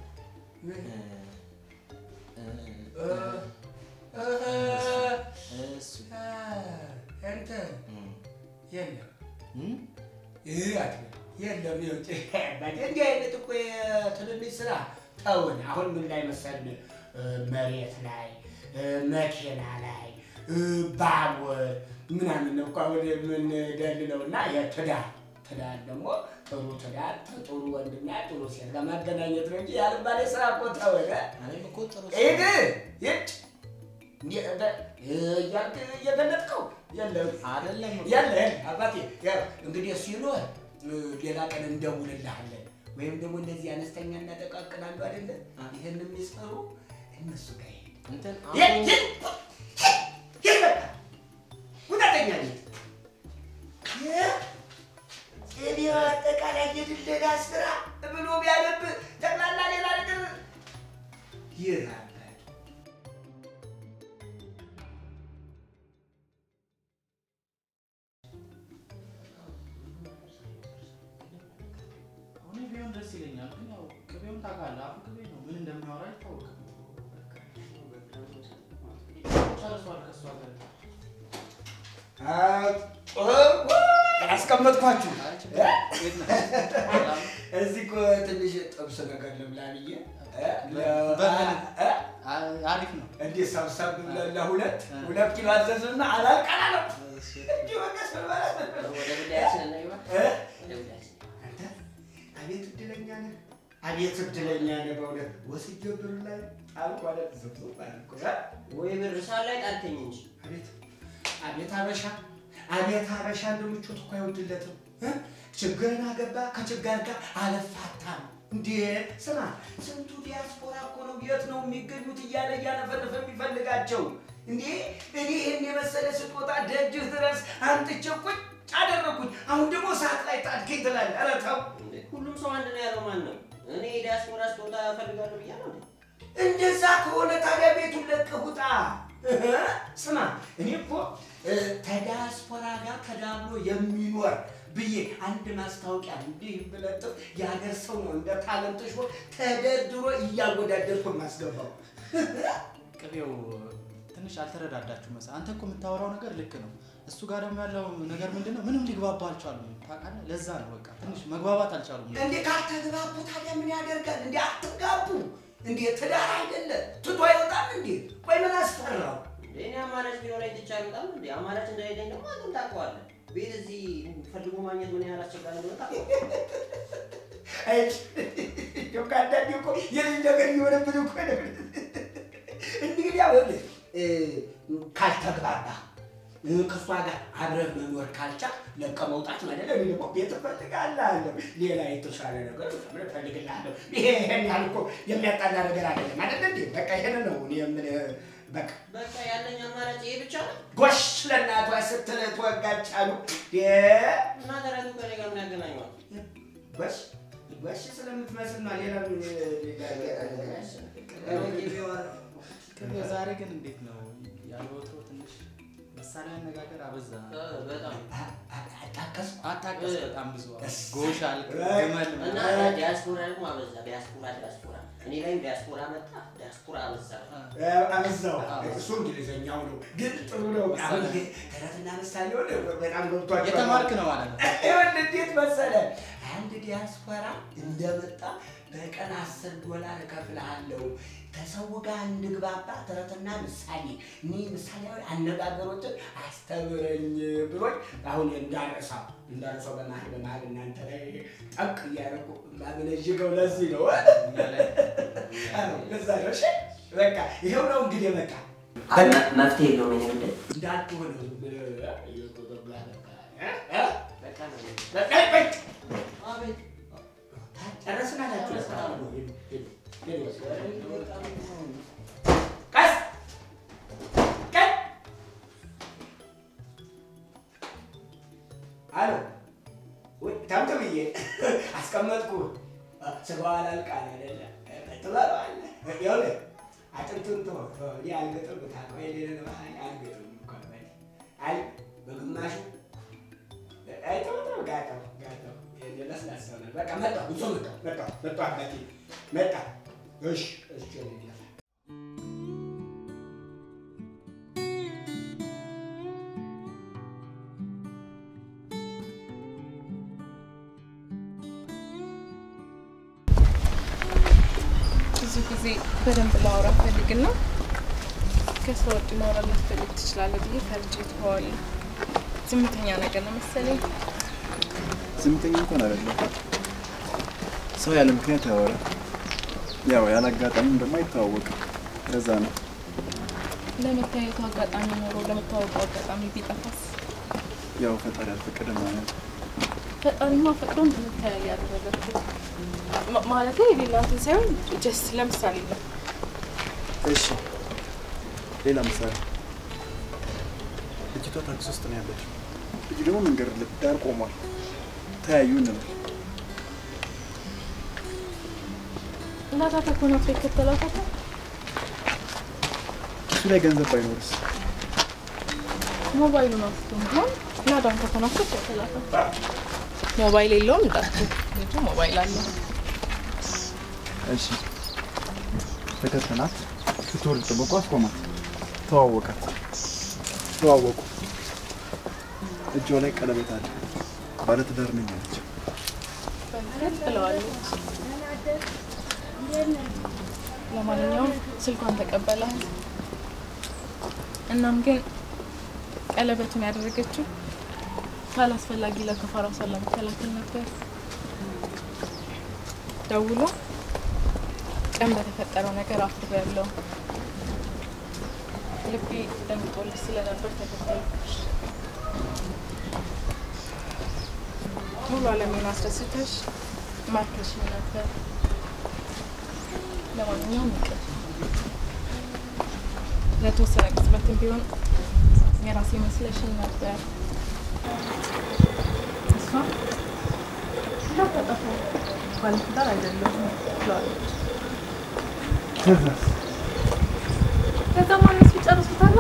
እሱ አንተ የለም ይራት የለም ይወጥ ባደንጋ አይነት እኮ ትልልኝ ስራ ታውን አሁን ምን ላይ መሰል መሬት ላይ መኪና ላይ ባቡር ምናምን ነው አሁን ምን ደልለውና የትዳር ትዳር ደግሞ ጥሩ ትዳር ጥሩ ወንድና ጥሩ ሴት ለማገናኘት ነው እንጂ ያልባለ ስራ እኮ ታወቀ እኔም እኮ ጥሩ እኔ ይጭ ያልክ የገለጥከው የለም አይደለም የለም አባቴ ያው እንግዲህ ሲኖር ሌላ ቀን እንደውልልሃለን ወይም ደግሞ እንደዚህ አነስተኛና ተቃቅናሉ አይደለ ይሄን የሚሰሩ እነሱ ጋር እንትን አሁን ይበቃ ጉዳተኛ ነኝ እኔ አጠቃላይ የድለላ ስራ ብሎ ቢያነብ ጠቅላላ ሌላ ነገር ይራል ቢሆን ደስ ይለኛል ግን ያው ቅቤውን ታውቃለህ አፉ ቅቤ ነው ምን እንደሚያወራ አይታወቅም ጨርሷል ከእሷ ጋር አስቀመጥኳችሁ እዚህ እኮ ትንሽ ጥብስ ነገር ልብላ ብዬ አሪፍ ነው እንዴ ሰብሰብ ለሁለት ሁለት ኪሎ አዘዝና አላልቀና ነው እንዴ ወቀስ በማለት ወደ ጉዳያችን እናይባ አቤት እድለኛ ነህ አቤት እድለኛ ነህ በእውነት ወስጄው ብር ላይ ጣልኩ አይደል ዝም ባልኩ ወይ ብር ሳል ላይ ጣልከኝ እንጂ አቤት አቤት አበሻ አቤት አበሻ እንደምቾት እኮ አይወድለትም ችግርን አገባ ከችግር ጋር አለፋታም እንዴ ስማ ስንቱ ዲያስፖራ እኮ ነው የት ነው የሚገኙት እያለ እያነፈነፈ የሚፈልጋቸው እንዴ እኔ ይሄን የመሰለ ስጦታ ደጅህ ድረስ አንጥቼ ቁጭ አደረኩኝ አሁን ደግሞ ሰዓት ላይ ጣልከኝ ትላለህ ኧረ ተው ሁሉም ሰው አንድ ነው ያለው ማን ነው እኔ ዲያስፖራ ስጦታ ፈልጋለሁ ብያለሁ እንደዛ ከሆነ ታዲያ ቤቱን ለቀህ ውጣ ስማ እኔ እኮ ከዲያስፖራ ጋር ተዳብሎ የሚኖር ብዬ አንድ ማስታወቂያ እንዲህ ብለጥፍ የሀገር ሰው ነው እንደ ታለንት ሾ ተደርድሮ እያወዳደርኩ ማስገባው ቅቤው ትንሽ አልተረዳዳችሁ መሰለኝ አንተ እኮ የምታወራው ነገር ልክ ነው እሱ ጋር ደግሞ ያለው ነገር ምንድነው ምንም ሊግባባ አልቻሉም ታውቃለህ ለዛ ነው በቃ ትንሽ መግባባት አልቻሉም እንዴ ካልተግባቡ ታዲያ ምን ያደርጋል እንዴ አትጋቡ እንዴ ትዳር አይደለ ትቶ አይወጣም እንዴ ቆይ ምን አስፈራው እኔ አማራጭ ቢኖረኝ ትቻል በጣም እንዴ አማራጭ እንዳይደኝ ደግሞ አንተም ታውቀዋለህ ቤት እዚህ ፈልጎ ማግኘት ምን ያህል አስቸጋሪ እንደሆነ ታውቀዋለህ አይ ጆካዳ ዲኮ የልጅ ነገር ይወረብኝ እኮ ነገር እንግዲህ ያው ካልተግባባ ከሷ ጋር አብረን መኖር ካልቻል ለቀመውጣት ማለት ነው ደግሞ ቤት ፈልጋለሁ ሌላ የተሻለ ነገር ምን ፈልግልሃለሁ ይሄ ይሄን ያህል እኮ የሚያጣላ ነገር አይደለም አይደል እንዴ በቃ ይሄን ነው እኔ ምን በቃ በቃ ያለኝ አማራጭ ይሄ ብቻ ነው ጎሽ ለናቷ ስትል ተወጋጫሉ ደ እና ተራቱ ከኔ ጋር ምን ያገናኘዋል ጎሽ ጎሽ ስለምትመስል ነው ሌላ ሌላ ዛሬ ግን እንዴት ነው ያለው ወጥሮ ትንሽ መሳሪያ አነጋገር አበዛ በጣም አጣቀስ አጣቀስ በጣም ብዙ ጎሻል ገመል እና ዲያስፖራ ደግሞ አበዛ ዲያስፖራ ዲያስፖራ እኔ ላይ ዲያስፖራ መጣ ዲያስፖራ አበዛ አበዛው እሱ እንግሊዘኛው ነው ግን ጥሩ ነው አሁን ተረትና ምሳሌው በጣም ገብቷል የተማርክ ነው ማለት ነው ይሁን እንዴት መሰለ አንድ ዲያስፖራ እንደመጣ በቀን አስር ዶላር ከፍልሃለሁ ተሰው ጋር እንግባባ ተረትና ምሳሌ እኔ ምሳሌያዊ አነጋገሮችን አስተምረኝ ብሎኝ አሁን እንዳረሳው እንዳረሳው በመሀል በመሀል እናንተ ላይ ጠቅ እያደረኩ ማግነጅገው ለዚህ ነው ለዛ ነው እሺ በቃ ይሄው ነው እንግዲህ በቃ መፍትሄ ነው ምን እንደ እንዳትሆን በቃ ነው በቃ አቤት ጨረስና ናችሁ ለሰላም ነው ቀስ ቀስ አሎ ወይ ታምተብዬ አስቀመጥኩ ስጋው አላልቃል አይደለ ተባሏል ያው አጥንቱን ተው ያልገጠም ታቆይ ለሌለ ነው ያልገጠም እንኳን አይ በግማሹ አይተው ተው ጋጣው ጋጣው የለስ ላሰና በቃ መጣ ብዙ መጣ መጣ መጣ አባቴ መጣ እሺ እሺ ነው ብዙ ጊዜ በደንብ ላወራ ፈልግና ከሰው ወጥ ማውራት ልትፈልግ ትችላለህ ብዬ ፈርጄ ተዋለሁ። ዝምተኛ ነገር ነው መሰለኝ። ዝምተኛ እንኳን አይደለም። ሰው ያለ ምክንያት ያወራል። ያው ያለ አጋጣሚ እንደማይታወቅ ለዛ ነው። ለመታየቱ አጋጣሚ ኖሮ ለመታወቁ አጋጣሚ ቢጠፋስ? ያው ፈጣሪ አልፈቀደ ማለት ነው። ፈጣሪማ ፈቅዶ እንድንተያይ ያደረገው ማለት የሌላትን ሳይሆን ጀስት ለምሳሌ ነው። እሺ ሌላ ምሳሌ ልጅቷ ታክሲ ውስጥ ነው ያለችው። ልጅ ደግሞ መንገድ ዳር ቆሟል። ተያዩ እንበል እና ታተኮና ፈከተላታ እሱ ላይ ገንዘብ ባይኖርስ? ሞባይሉ ነው ደግሞ እና ዳንተ ተናፈ ፈከተላታ ሞባይል የለውም እንዳትኩ ልጅ ሞባይል አለው። እሺ ተከተላት ስትወርድ ጠብቆ አስቆማት። ተዋወቃት ተዋወቁ። እጇ ላይ ቀለበት አለ። ባለ ትዳር ነኝ አለች። በትለዋለች። ለማንኛውም ስልኳን ተቀበላት። እናም ግን ቀለበቱን ያደረገችው ካላስፈላጊ ለከፋራ ሰላም ተላከል ነበር። ደውሎ ቀን በተፈጠረው ነገር አፍሮ ያለው ልቤ ደንግጦልሽ ስለነበር ተከታተልኩሽ። ሙሉ ዓለሜን አስደስተሽ ማርከሽ ነበር። ለማንኛውም ይቅር። ለተወሰነ ቅጽበትም ቢሆን የራሴ መስለሽኝ ነበር። እሷ እንዳትጠፋ ባለትዳር አይደለሁም ትላለች። ከዛስ ከዛ ማንስ ጨርሱታል።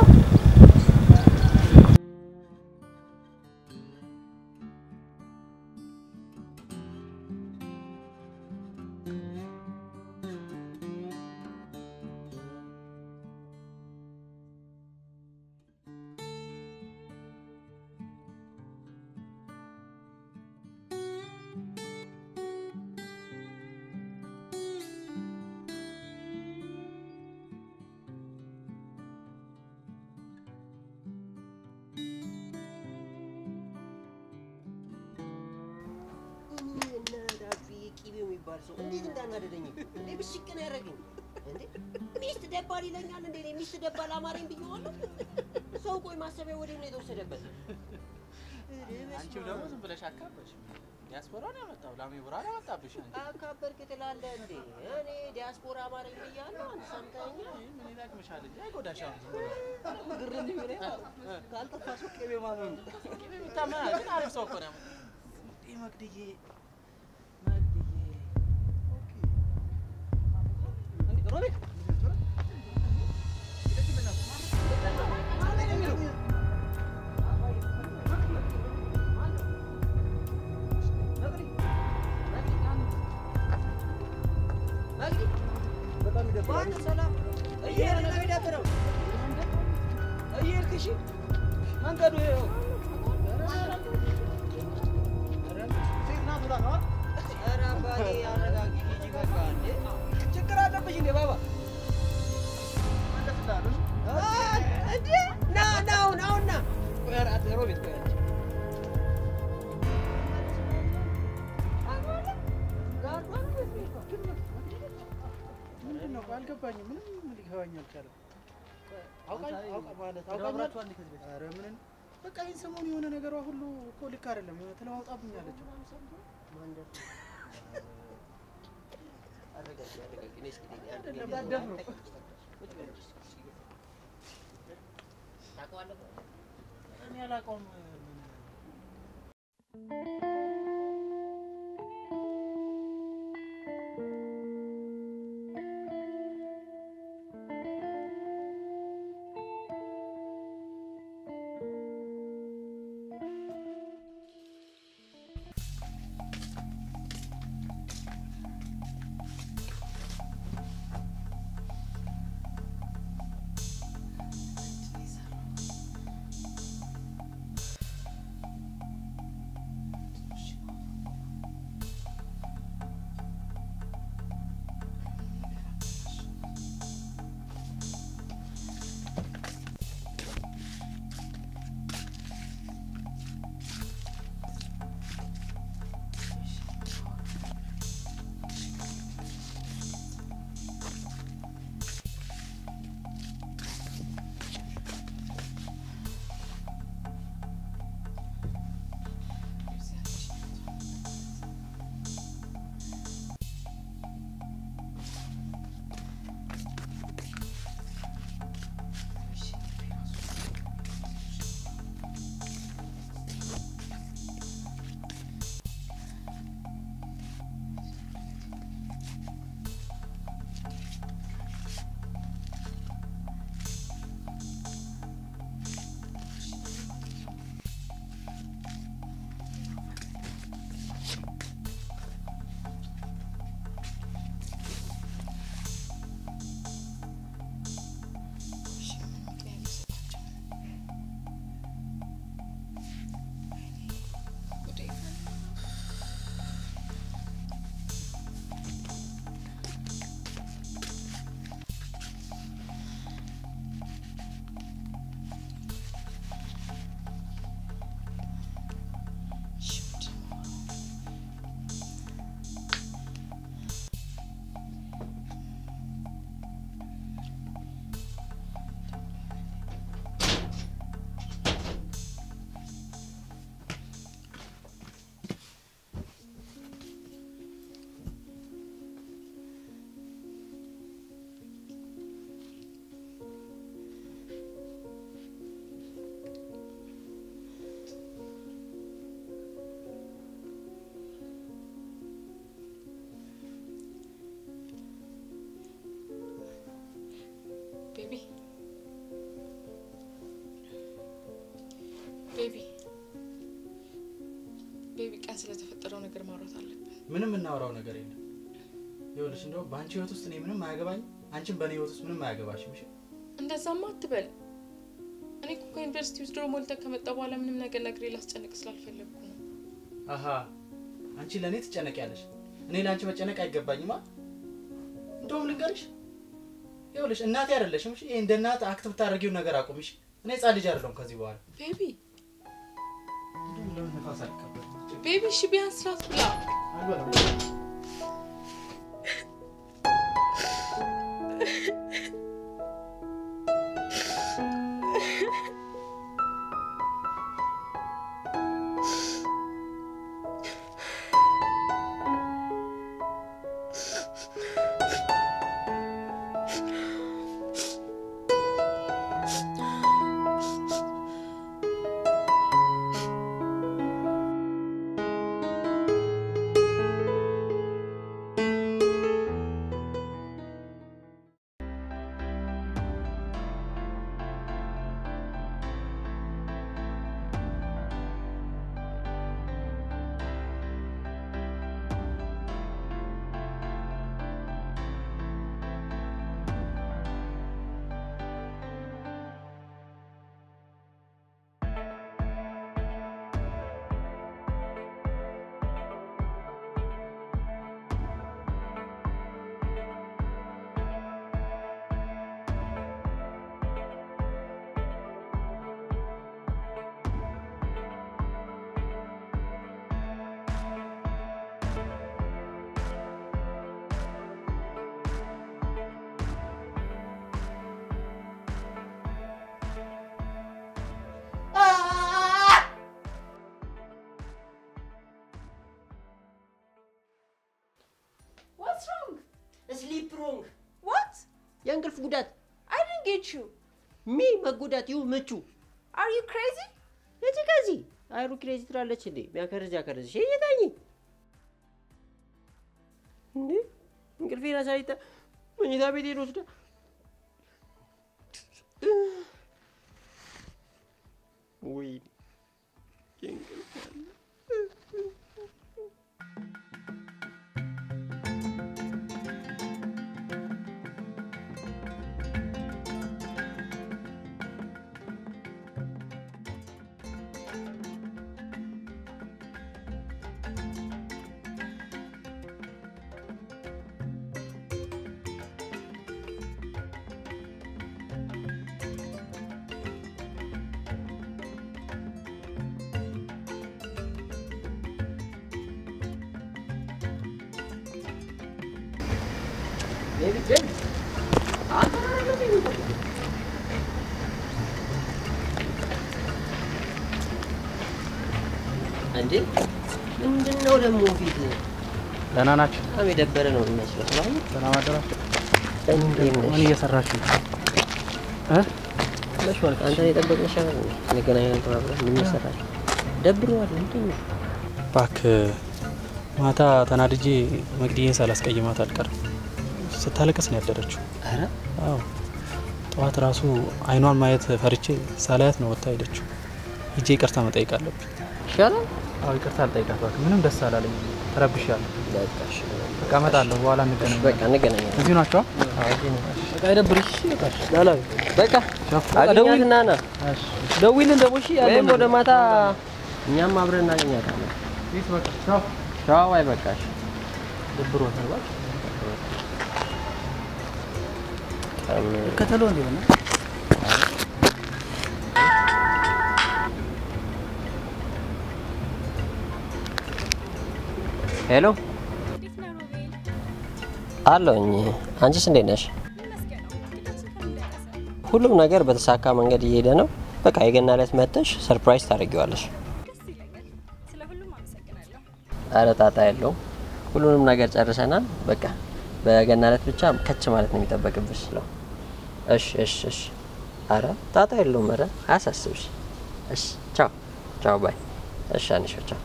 ሰው እንዴት እንዳናደደኝ እንዴ ብሽቅ ነው ያረገኝ እንዴ ሚስት ደባል ይለኛል እንዴ ሚስት ደባል አማረኝ ብየዋለሁ ሰው ቆይ ማሰቢያ ወደ እኔ ተወሰደበት አንቺው ደግሞ ዝም ብለሽ አካበሽ ዲያስፖራ ነው ያመጣው ላሚ ብራ ነው ያመጣብሽ አንቺ አካበርክ ትላለህ እንዴ እኔ ዲያስፖራ አማረኝ ብያለሁ አንተ ሰምተኸኛል ምን ይላክምሻል እንጂ አይጎዳሻም ግርም ይበለ ካልተፋሱ ቅቤ ማመን ቅቤ ብታመና ግን አሪፍ ሰው እኮ ነው እንዴ መግድዬ Robert. Bana selam. Ayer na vida pero. Ayer kishi. Mangadu yo. Aran. Sir na dura ha. አረጋጊ አረጋጊ ልጅ በቃ እንዴ ችግር አለብሽ እንዴ ባባ እንዴ ና ናው ናውና ወራት ሮቤት ቆይ ምንድነው አልገባኝም ምንም ሊገባኝ አልቻለም አውቃ አውቃ ማለት አውቃ ኧረ ምን በቃ ይሄን ሰሞን የሆነ ነገሯ ሁሉ እኮ ልክ አይደለም ተለዋውጣብኛለች ማንደር አረጋጊ አረጋጊ ነሽ አይደለም ታደፍ ነው ታውቀዋለህ እኔ አላውቀውም ቤቢ ቤቢ ቀን ስለተፈጠረው ነገር ማውራት አለብን ምንም እናወራው ነገር የለም ይኸውልሽ እንደው ባንቺ ህይወት ውስጥ እኔ ምንም አያገባኝ አንቺም በኔ ህይወት ውስጥ ምንም አያገባሽም እሺ እንደዛማ አትበል እኔ እኮ ከዩኒቨርሲቲ ውስጥ ድሮ ሞልተ ከመጣ በኋላ ምንም ነገር ነግሬ ላስጨንቅ ስላልፈለኩ ነው አሃ አንቺ ለኔ ትጨነቂያለሽ እኔ ላንቺ መጨነቅ አይገባኝማ እንደውም ልንገርሽ ይኸውልሽ እናቴ አይደለሽም እሺ እንደ እናት አክት ብታረጊው ነገር አቁምሽ እኔ ጻ ልጅ አይደለም ከዚህ በኋላ ቤቢ እንደውም ለምን ነፋስ አልቀበል ቤቢ እሺ ቢያንስ ራስ ብላ አልበላም እንቅልፍ ጉዳት I didn't get you. ሚ መጉዳት ይው ምቹ Are you crazy? ለጂ ከዚ አይሩ ክሬዚ ትላለች እንዴ ሚያከርዝ ያከርዝ ሸይታኝ እንዴ እንቅልፌን አሳይታ መኝታ ቤት ሄዶ ወስዳ ወይ እንቅልፍ Maybe good. እንዴ ምንድነው ደግሞ ፊት ደህና ናችሁ? በጣም የደበረ ነው የሚመስለው። ሰላም ሰላም አደራችሁ? እንዴት ነሽ? ምን እየሰራችሁ እ ለሽዋል አንተ የጠበቅነሽ አይደል? ነገናኛን ተባብረን ምን እየሰራችሁ? ደብሮዋል እንዴ? እባክህ ማታ ተናድጄ መግዲዬን ሳላስቀይማት አልቀርም። ስታለቅስ ነው ያደረችው። አረ አዎ ጠዋት ራሱ አይኗን ማየት ፈርቼ ሳላያት ነው ወጣ ሄደችው። ሂጄ ይቅርታ መጠየቅ አለብኝ። ይሻላል? አዎ ይቅርታ አልጠይቃት እባክህ። ምንም ደስ አላለኝ። ተረብሻለሁ። በቃሽ በቃ እመጣለሁ። በኋላ እንገናኛለን። በቃ እንገናኛለን። እዚህ ናቸው? አዎ እዚህ ነው። በቃ አይደብርሽ? በቃ ላላዊ በቃ አገኘትና ና እሺ ደውይልን ደግሞ እሺ ያለን ወደ ማታ እኛም አብረን እናገኛታለን። ይስ በቃ ቻው ቻው። አይ በቃሽ ደብሮታል እባክህ ከተሎ እንዴ ነው ሄሎ አለኝ አንቺስ እንዴት ነሽ ሁሉም ነገር በተሳካ መንገድ እየሄደ ነው በቃ የገና ዕለት መጥተሽ ሰርፕራይዝ ታደርጊዋለሽ ስለሁሉም አመሰግናለሁ ኧረ ጣጣ የለውም ሁሉንም ነገር ጨርሰናል በቃ በገና ዕለት ብቻ ከች ማለት ነው የሚጠበቅብሽ ነው እሺ እሺ እሺ ኧረ ጣጣ የለውም ኧረ አያሳስብሽ እሺ ቻው ቻው ባይ እሺ አንቺ ቻው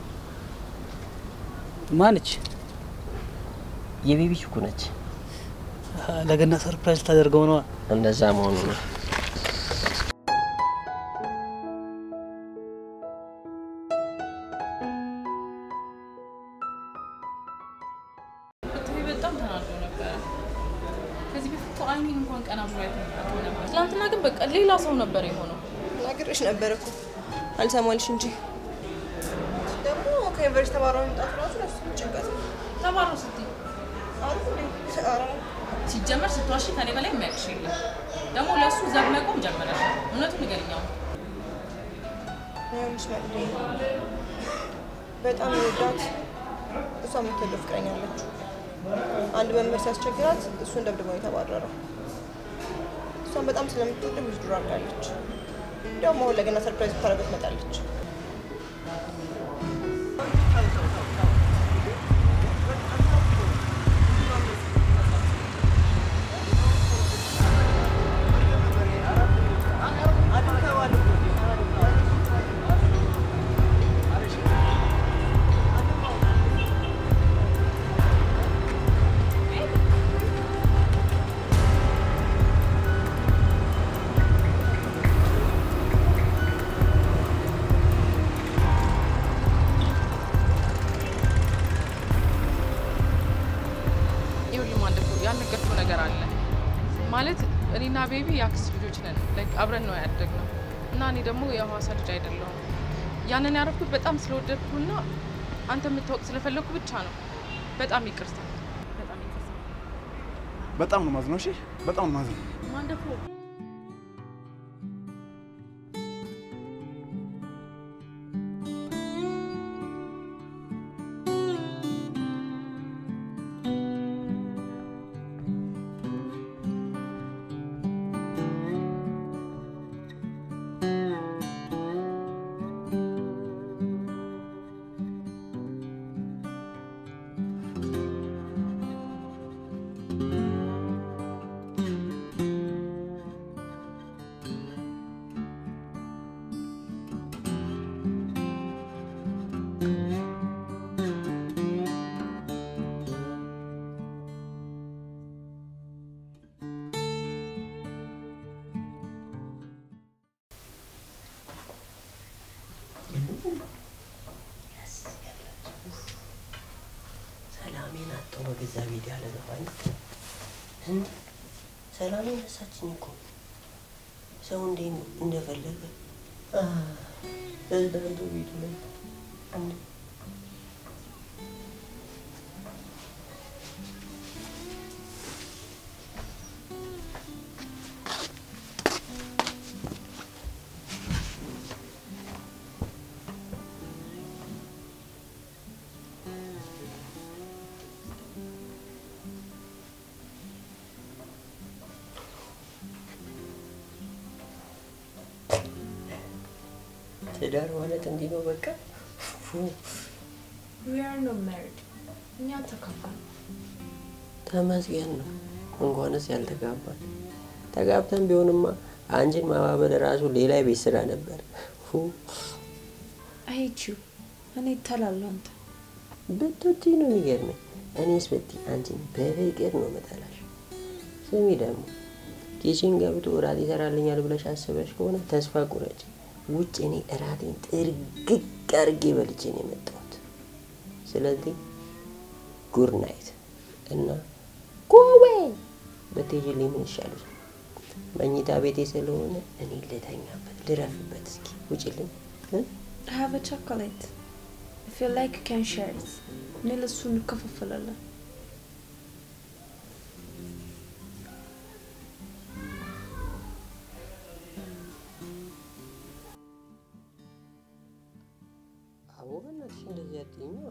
ማንች የቤቢ ቹኩ ነች ለገና ሰርፕራይዝ ታደርገው ነው እንደዛ መሆኑ ነው ትላንትና ግን በቃ ሌላ ሰው ነበር የሆነው ናግሬሽ ነበር እኮ አልሰማልሽ እንጂ ደግሞ ከዩኒቨርሲቲ ተባረው መምጣት ራሱ ለሱ ጭንቀት ነው ተባረው ስትይ አሪፍ ነው ኧረ ሲጀመር ስትዋሺ ከኔ በላይ የሚያውቅሽ የለም ደግሞ ለሱ ዘብ መቆም ጀመረሽ እውነቱን ንገሪኛው ይኸውልሽ ማለት በጣም ወዳት እሷ የምትወደው ፍቅረኛ አለችው አንድ መምህር ሲያስቸግራት እሱን ደብድበው የተባረረው እሷን በጣም ስለምትወድ ልጅ ዱር አድርጋለች እንዲያውም አሁን ለገና ሰርፕራይዝ ብታረገው ትመጣለች ማለት እኔና ቤቢ ያክስ ልጆች ነን ላይክ አብረን ነው ያደግነው እና እኔ ደግሞ የሐዋሳ ልጅ አይደለሁም ያንን ያረኩት በጣም ስለወደድኩና አንተ የምታውቅ ስለፈለኩ ብቻ ነው በጣም ይቅርታ በጣም ይቅርታ በጣም ነው ማዝነው እሺ በጣም ማዝነው ማንደፎ እዛ ቤት ያለ ገባኝ ሰላም ነሳችኝ እኮ ሰው እንዴ እንደፈለገ ፕሬዝዳንቱ ቤቱ ላይ አንድ ትዳር ማለት እንዲህ ነው በቃ we are not married እኛ ተካፋን ተመስገን ነው እንኳንስ ያልተጋባን ተጋብተን ቢሆንማ አንቺን ማባበል ራሱ ሌላ ቤት ስራ ነበር I hate you እኔ ተላለው አንተ ብትቲ ነው የሚገርመኝ እኔስ ብትቲ አንቺን በፍቅር ነው መጣላሽ ስሚ ደግሞ ኪችን ገብቶ እራት ይሰራልኛል ብለሽ አስበሽ ከሆነ ተስፋ ቁረጭ ውጭ እኔ እራቴን ጥርግግ አድርጌ በልቼ ነው የመጣሁት ስለዚህ ጉድ ናይት እና ጎዌ በትይልኝ ምን ይሻላል መኝታ ቤቴ ስለሆነ እኔ ልተኛበት ልረፍበት እስኪ ውጭልኝ I have a chocolate if you like you can share it ንልሱን ከፈፈለለ አወበናሽ እንደዚህ ያጥኝው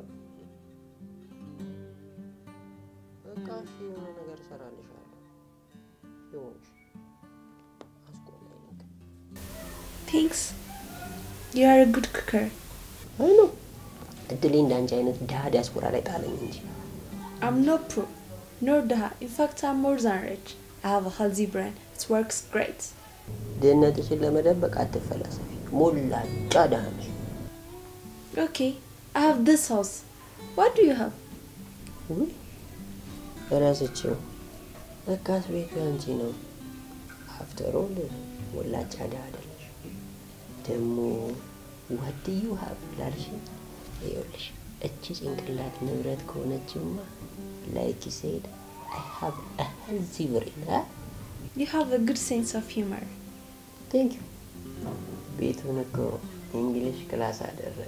በቃ የሆነ ነገር ሰራልሻለሁ ይሁንሽ አስቆመኝ Thanks you are a good cooker I know እድሌ እንዳንቺ አይነት ዳሃ ዲያስፖራ ላይ ጣለኝ እንጂ I'm not poor nor ዳሃ in fact I'm more than rich I have a healthy brain it works great ድህነትሽን ለመደበቅ አትፈላሰፊ ሞላጫ ዳሃ ነሽ Okay, I have this house. What do you have? Oui. Erasitio. The gas ቤቱ አንቺ ነው. After all, ወላጫ ዳደለሽ. ደሞ what do you have? ላልሽ ይኸውልሽ እቺ ጭንቅላት ንብረት ከሆነችማ like you said I have a healthy brain. Huh? You have a good sense of humor. Thank you. ቤቱን እኮ እንግሊሽ ክላስ አደረገ.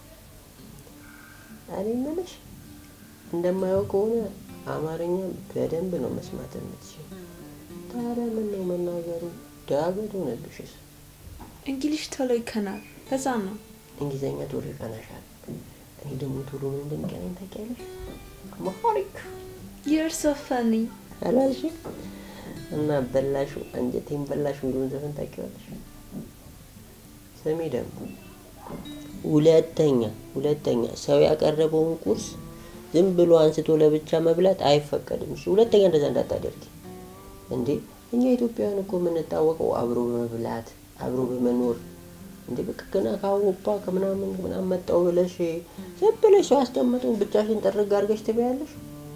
አኔ ምንሽ እንደማያውቅ ከሆነ አማርኛ በደንብ ነው መስማት የምትችይው ታዲያ ምን ነው መናገሩ ዳገት ሆነብሽስ እንግሊሽ ቶሎ ይከናል በዛ ነው እንግሊዘኛ ቶሎ ይከናሻል እኔ ደግሞ ቶሎ ምን እንደሚቀናኝ ታውቂያለሽ ማሆሪክ you're so funny አላልሽ እና በላሹ አንጀቴን በላሹ እንደሆነ ዘፈን ታውቂያለሽ ስሚ ደግሞ ሁለተኛ ሁለተኛ ሰው ያቀረበውን ቁርስ ዝም ብሎ አንስቶ ለብቻ መብላት አይፈቀድም እሺ ሁለተኛ እንደዛ እንዳታደርጊ እንዴ እኛ ኢትዮጵያውያን እኮ የምንታወቀው አብሮ በመብላት አብሮ በመኖር እንዴ በቃ ገና ከአውሮፓ ከምናምን ምናምን መጣው ብለሽ ዝም ብለሽ ሰው አስቀምጠው ብቻሽን ጠርግ አድርገሽ ትበያለሽ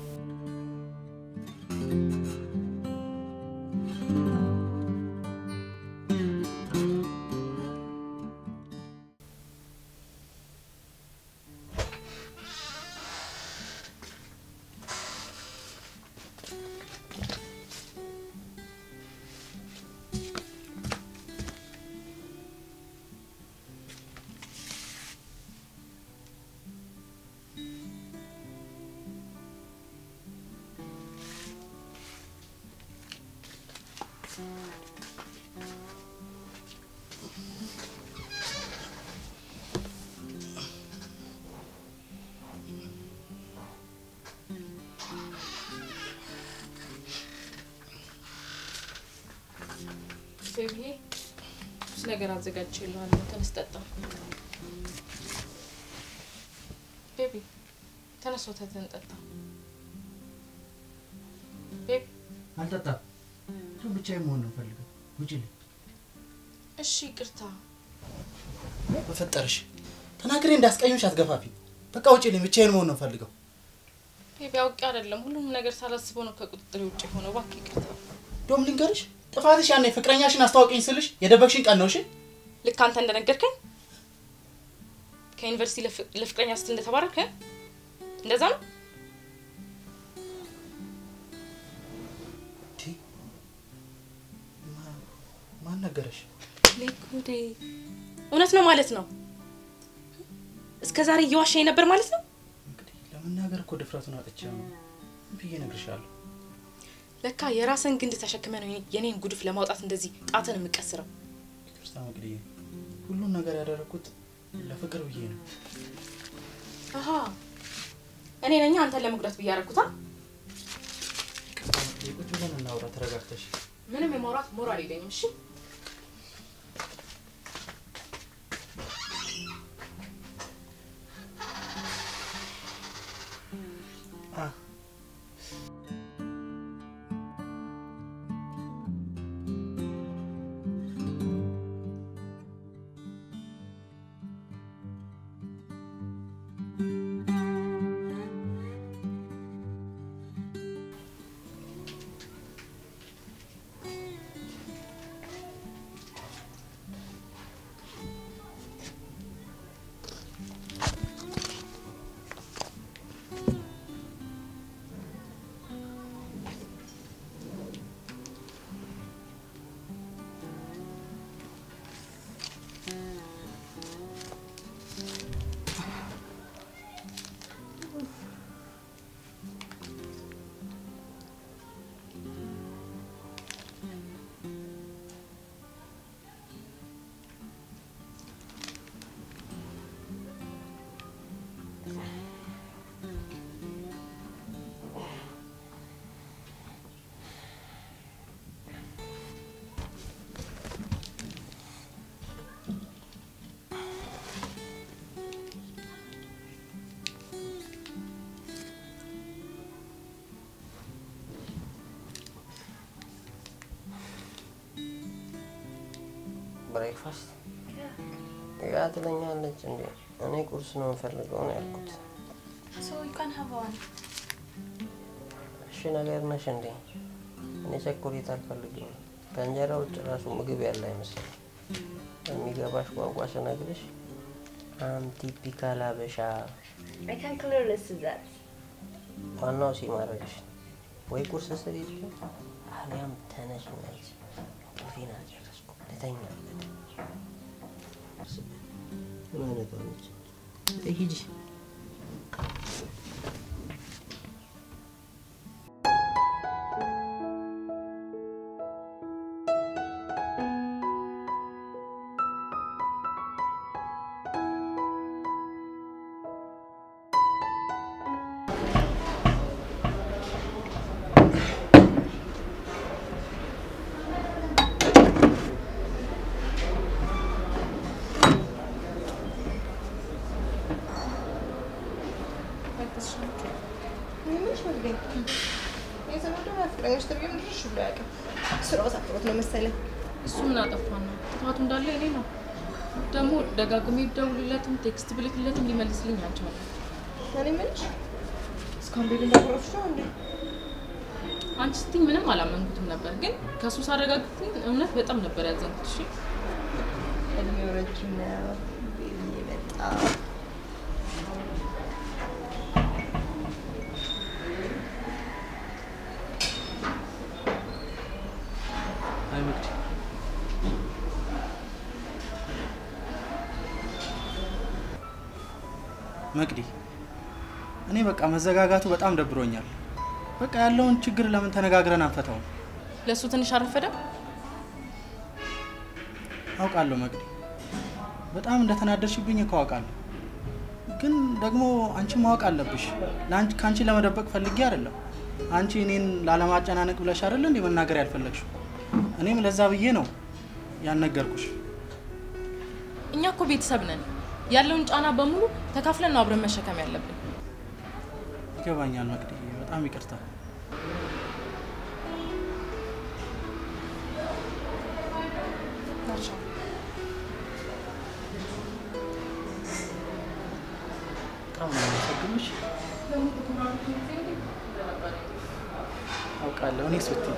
ቤቢ ነገር አዘጋጅቼልሃለሁ ተነስ ጠጣ ቤቢ ተነስ ወተትን ጠጣ ቤቢ አልጠጣም ቱ ብቻዬን መሆን ነው ፈልገው ውጪልኝ እሺ ይቅርታ በፈጠርሽ ተናግሬ እንዳስቀየምሽ አትገፋፊ በቃ ውጪልኝ ብቻዬን መሆን ነው ፈልገው ቤቢ አውቄ አይደለም ሁሉም ነገር ሳላስበው ነው ከቁጥጥር ውጪ ሆነው እባክህ ይቅርታ ዶም ልንገርሽ ጥፋትሽ ያኔ ፍቅረኛሽን አስተዋውቂኝ ስልሽ የደበቅሽን ቀን ነው እሺ ልክ አንተ እንደነገርከኝ ከዩኒቨርሲቲ ለፍቅረኛ ስትል እንደተባረከ እንደዛ ነው ማን ነገረሽ? ለኩዴ እውነት ነው ማለት ነው? እስከ ዛሬ እየዋሸኝ ነበር ማለት ነው? እንግዲህ ለመናገር እኮ ድፍረቱን አጥቻለሁ ብዬ ነግርሻለሁ። ለካ የራስን ግንድ ተሸክመ ነው የኔን ጉድፍ ለማውጣት እንደዚህ ጣተን የምቀስረው። ክርስቲያን እንግዲህ ሁሉን ነገር ያደረኩት ለፍቅር ብዬ ነው። አሃ እኔ ነኝ አንተ ለመጉዳት ብዬ ያረኩታ? ቁጭ ብለን እናውራ ተረጋግተሽ። ምንም የማውራት ሞራል የለኝም እሺ? አ breakfast? Yeah, ትለኛለች እንዴ? እኔ ቁርስ ነው የምፈልገው ነው ያልኩት። So you can have one. እሺ ነገር ነሽ እንዴ? እኔ ቸኮሌት አልፈልግም። ከእንጀራ ውጭ ራሱ ምግብ ያለ አይመስልም። የሚገባሽ ቋንቋ ስነግርሽ አም ቲፒካል አበሻ። I can clearly see that. ዋናው ሲማረግሽ ወይ ቁርስ ስሪ አሊያም ተነሽ ነች። ፊና ጨረስኩ ለተኛ ምን ነውች እሂጂ እሱ ምን አጠፋና ጥፋቱ እንዳለ እኔ ነው ደግሞ ደጋግሜ ደውልለትም ቴክስት ብልክለትም ሊመልስልኝ አልቻለም። እኔ ምንሽ እስካሁን ቤት እንዳቆረፍሽ ነው እንዴ? አንቺ ስትይ ምንም አላመንኩትም ነበር፣ ግን ከሱ ሳረጋግጥ እውነት በጣም ነበር ያዘንኩት። እሺ እድሜው ረጅም ነው ቤቢ መጣ። መቅዲ እኔ በቃ መዘጋጋቱ በጣም ደብሮኛል። በቃ ያለውን ችግር ለምን ተነጋግረን አንፈታው? ለሱ ትንሽ አረፈደ? አውቃለሁ መቅዲ በጣም እንደተናደርሽብኝ እኮ አውቃለሁ። ግን ደግሞ አንቺ ማወቅ አለብሽ ላንቺ ካንቺ ለመደበቅ ፈልጌ አይደለም። አንቺ እኔን ላለማጨናነቅ ብለሽ አይደል እንዴ መናገር ያልፈለግሽው? እኔም ለዛ ብዬ ነው ያነገርኩሽ። እኛ እኮ ቤተሰብ ነን። ያለውን ጫና በሙሉ ተካፍለን ነው አብረን መሸከም ያለብን። ይገባኛል መቅዲ በጣም ይቅርታ። ናቸው በጣም ነው የምትሰግምሽ። አውቃለሁ እኔ ስውት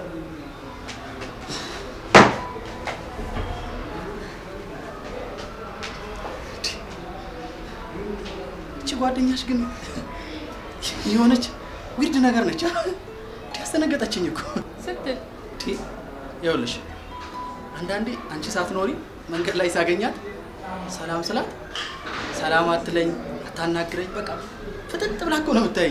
ጓደኛሽ ግን የሆነች ዊርድ ነገር ነች። ያስተነገጠችኝ እኮ ስትል ቲ ይኸውልሽ አንዳንዴ አንቺ ሳትኖሪ መንገድ ላይ ሳገኛት ሰላም ስላት ሰላም አትለኝ አታናግረኝ በቃ ፍጥጥ ብላ እኮ ነው የምታየኝ።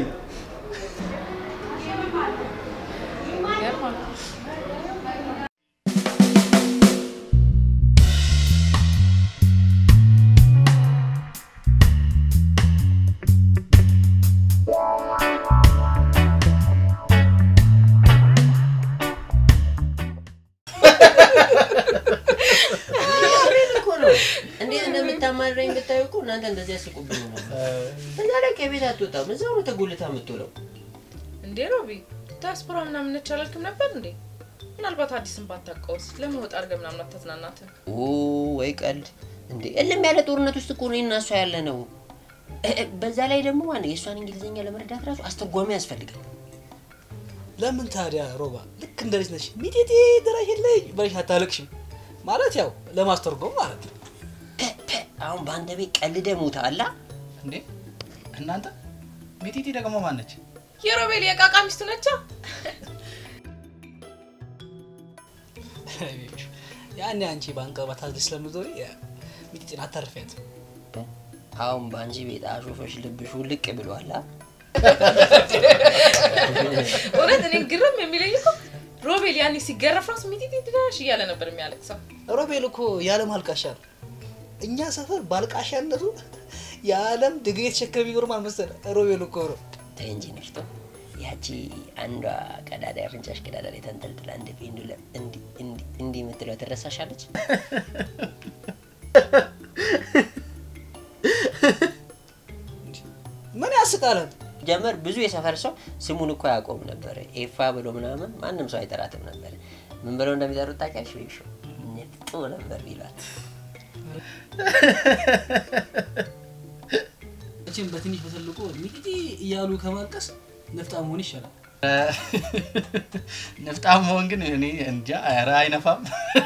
ማረኝ ብታዩ እኮ እናንተ እንደዚህ ያስቁብኝ ነው። እና ለቀ ቤት አትወጣም እዛው ነው ተጎልታ የምትውለው። እንዴ ሮቢ ዲያስፖራ ምናምን እንቻላልክም ነበር እንዴ? ምናልባት አዲስን ባታውቀውስ ለመውጣት አድርገህ ምናምን አታዝናናት? ኦ ወይ ቀልድ እንዴ እልም ያለ ጦርነት ውስጥ እኮ ነው እና እሷ ያለ ነው። በዛ ላይ ደግሞ ማለት የሷን እንግሊዘኛ ለመረዳት ራሱ አስተርጓሚ ያስፈልጋል። ለምን ታዲያ ሮባ ልክ እንደዚህ ነሽ ሚጤጤ ደራሽልኝ በልሽ አታለቅሽም ማለት ያው ለማስተርጎም ማለት ነው። አሁን ባንተ ቤት ቀልደ ሞታላ እንዴ እናንተ ሚጢጢ ደግሞ ማን ነች? የሮቤል የቃቃ ሚስቱ ነች። ያኔ አንቺ ባንቀ ባታዝልሽ ስለምትዞሪ ሚጢጢን አታርፊያት። አሁን ባንጂ ቤት አሾፈሽ ልብሽ ልቅ ብሏላ። ወረት እኔ ግርም የሚለኝ እኮ ሮቤል ያኔ ሲገረፍ ራስ ሚጢጢ ድራሽ እያለ ነበር የሚያለቅሰው። ሮቤል እኮ ያለ ማልቃሻ ነው። እኛ ሰፈር ባልቃሻነቱ የዓለም ድግሪ ተሸከሚ ኖርማል መሰለ ሮቤል እኮ ነው። ተንጂ ነፍቶ ያቺ አንዷ ቀዳዳ ያፍንጫሽ ቀዳዳ ላይ ተንጠልጥላ እንደ ፔንዱለ እንዲ እንዲ እንዲ ምትለው ተረሳሻለች። ምን ያስቃል? ጀመር ብዙ የሰፈር ሰው ስሙን እኮ ያቆም ነበር ኤፋ ብሎ ምናምን ማንንም ሰው አይጠራትም ነበር። ምን ብለው እንደሚጠሩት ታውቂያለሽ? ወይሽ ነፍጦ ነበር ይላል። እቺን በትንሽ በትልቁ ሚጢጢ እያሉ ከማልቀስ ነፍጣም ሆነ ይሻላል። ነፍጣም ሆን ግን እኔ እንጃ አራ አይነፋም።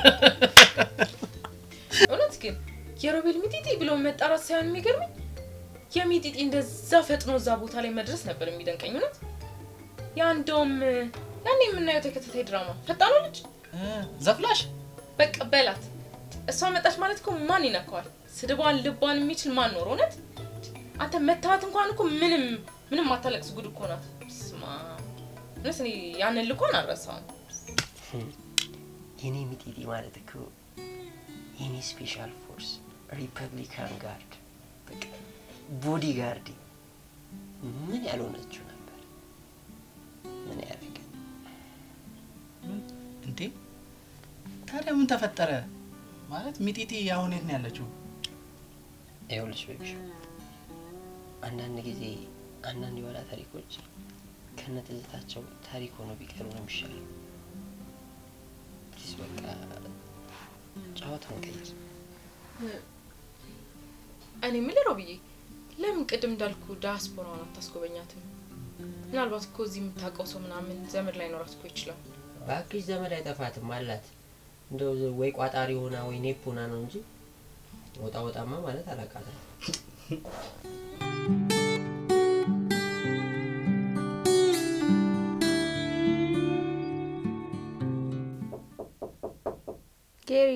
እውነት ግን የሮቤል ሚጢጢ ብሎ መጣራት ሳይሆን የሚገርመኝ የሚጢጢ እንደዛ ፈጥኖ እዛ ቦታ ላይ መድረስ ነበር የሚደንቀኝ። እውነት ያንዶም ያኔ የምናየው ተከታታይ ድራማ ፈጣኑ ልጅ ዘፍላሽ በቃ በላት እሷ መጣች ማለት እኮ ማን ይነካዋል? ስድቧን ልቧን የሚችል ማን ኖር? እውነት አንተ መታት እንኳን እኮ ምንም ምንም አታለቅስ ጉድ እኮ ናት። ስማ እነሱ ያንን ልኮን አረሳው። የኔ ሚጢጢ ማለት እኮ የኔ ስፔሻል ፎርስ ሪፐብሊካን ጋርድ በቃ ቦዲ ጋርድ ምን ያልሆነችው ነበር? ምን ያደርግ እንዴ ታዲያ ምን ተፈጠረ? ማለት ሚጢጢ ያሁን የት ነው ያለችው? ይኸውልሽ ቤቢሽ አንዳንድ ጊዜ አንዳንድ የወላ ታሪኮች ከነትዝታቸው ታሪክ ሆኖ ቢቀሩ ነው የሚሻለው። ፕሊዝ በቃ ጫወታውን ቀይር። እኔ ምን ሮብዬ ለምን ቅድም እንዳልኩ ዲያስፖራውን አታስጎበኛትም? ምናልባት እኮ እዚህ የምታውቀው ሰው ምናምን ዘመድ ላይ ኖራት እኮ ይችላል። ባክሽ ዘመድ አይጠፋትም አላት። እንደው ወይ ቋጣሪ ሆና ወይ ኔፖና ነው እንጂ ወጣ ወጣማ ማለት አላቃተም። Gary.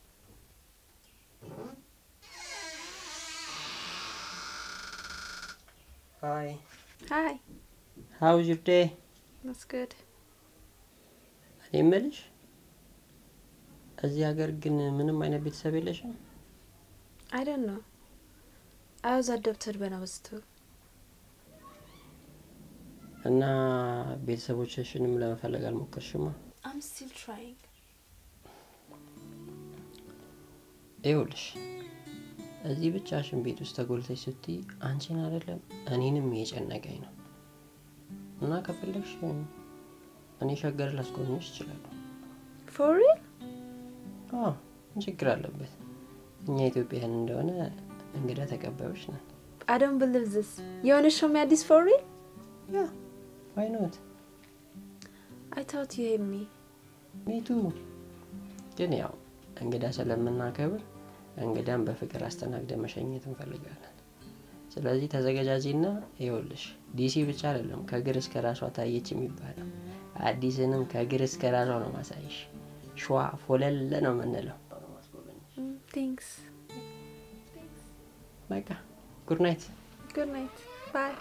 Hi. Hi. How's your day? That's good. እኔ የምልሽ እዚህ ሀገር ግን ምንም አይነት ቤተሰብ የለሽም? I don't know. I was adopted when I was two. እና ቤተሰቦችሽንም ለመፈለግ አልሞከርሽማ? I'm still trying. ይኸውልሽ እዚህ ብቻሽን ቤት ውስጥ ተጎልተሽ ስትይ አንቺን አይደለም እኔንም እየጨነቀኝ ነው። እና ከፈለግሽ እኔ ሸገር ላስጎብኝሽ እችላለሁ። For real? አዎ ምን ችግር አለበት? እኛ ኢትዮጵያውያን እንደሆነ እንግዳ ተቀባዮች ነን። I don't believe this. You want to show me this for real? Yeah. Why not? I thought you hate me. Me too. ግን ያው እንግዳ ስለምናከብር እንግዳን በፍቅር አስተናግደን መሸኘት እንፈልጋለን። ስለዚህ ተዘጋጃጂና ይኸውልሽ ዲሲ ብቻ አይደለም ከግር እስከ ራሷ ታየች የሚባለው አዲስንም ከግር እስከ ራሷ ነው ማሳይሽ። ሸዋ ፎለለ ነው የምንለው። ቴንክስ በቃ ጉድ ናይት ጉድ ናይት ባይ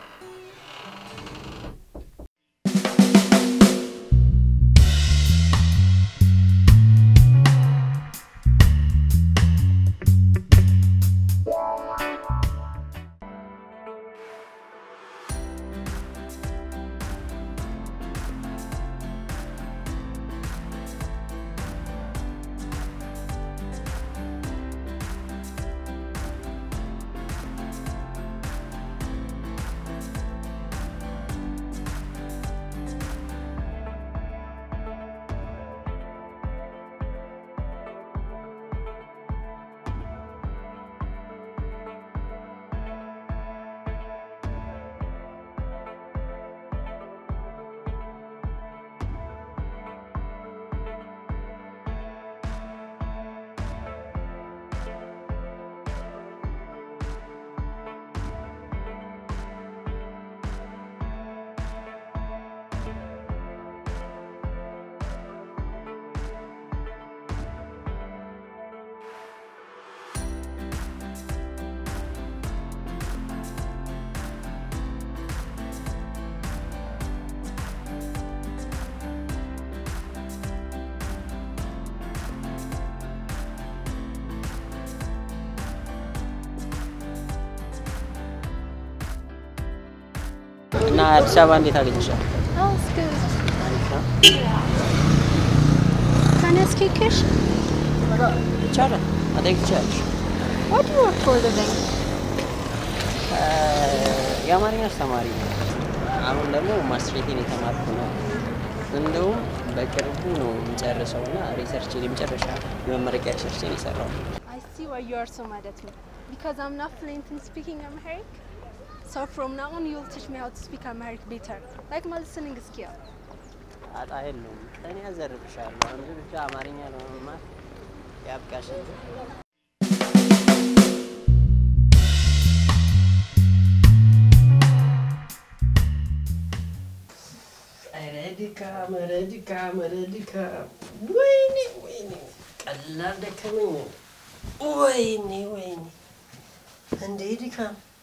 እና አዲስ አበባ እንዴት አገኘሻል? Oh, it's good. Yeah. Can I ask you a question? ይቻላል። አጠይቅ ይቻላል። What do you work for a living? የአማርኛ አስተማሪ ነው። አሁን ደግሞ ማስትሬቴን የተማርኩ ነው። እንደውም በቅርቡ ነው የምጨርሰውና ሪሰርች የመጨረሻ የመመረቂያ ሪሰርችን እየሰራሁ ነው። I see why you are so mad at me. Because I'm not fluent in speaking Amharic. So from now on, you'll teach me how to speak Amharic better, like my listening skill. አጣ የለውም። እኔ አዘርብሻለሁ። አንተ ብቻ አማርኛ ለመማር ያብቃሽ እንጂ ረዲካ መረዲካ መረዲካ ወይኔ ወይኔ ቀላል ደከመኝ ወይኔ ወይኔ እንዴ ዲካ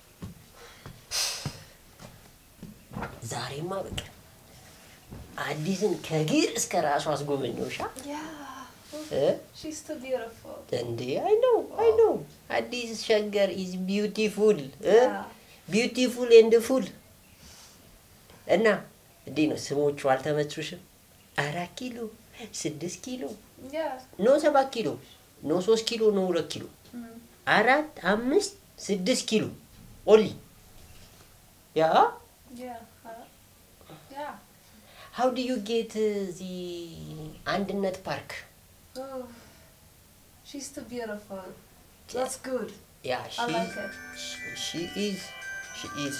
ዛሬማ በቃ አዲስን ከግር እስከ ራሱ አስጎበኘውሻ Yeah. She's too beautiful. እንዴ I know I know አዲስ ሸገር is beautiful beautiful and full እና እንዴ ነው ስሞቹ አልተመቹሽም? አራት ኪሎ ስድስት ኪሎ ኖ ሰባት ኪሎ ኖ ሶስት ኪሎ ኖ ሁለት ኪሎ አራት አምስት ስድስት ኪሎ ኦንሊ ያ Yeah. Yeah. How do you get uh, the Andinet Park? Oh, she's too beautiful. That's good. Yeah, she, I like it. She, she is. She is.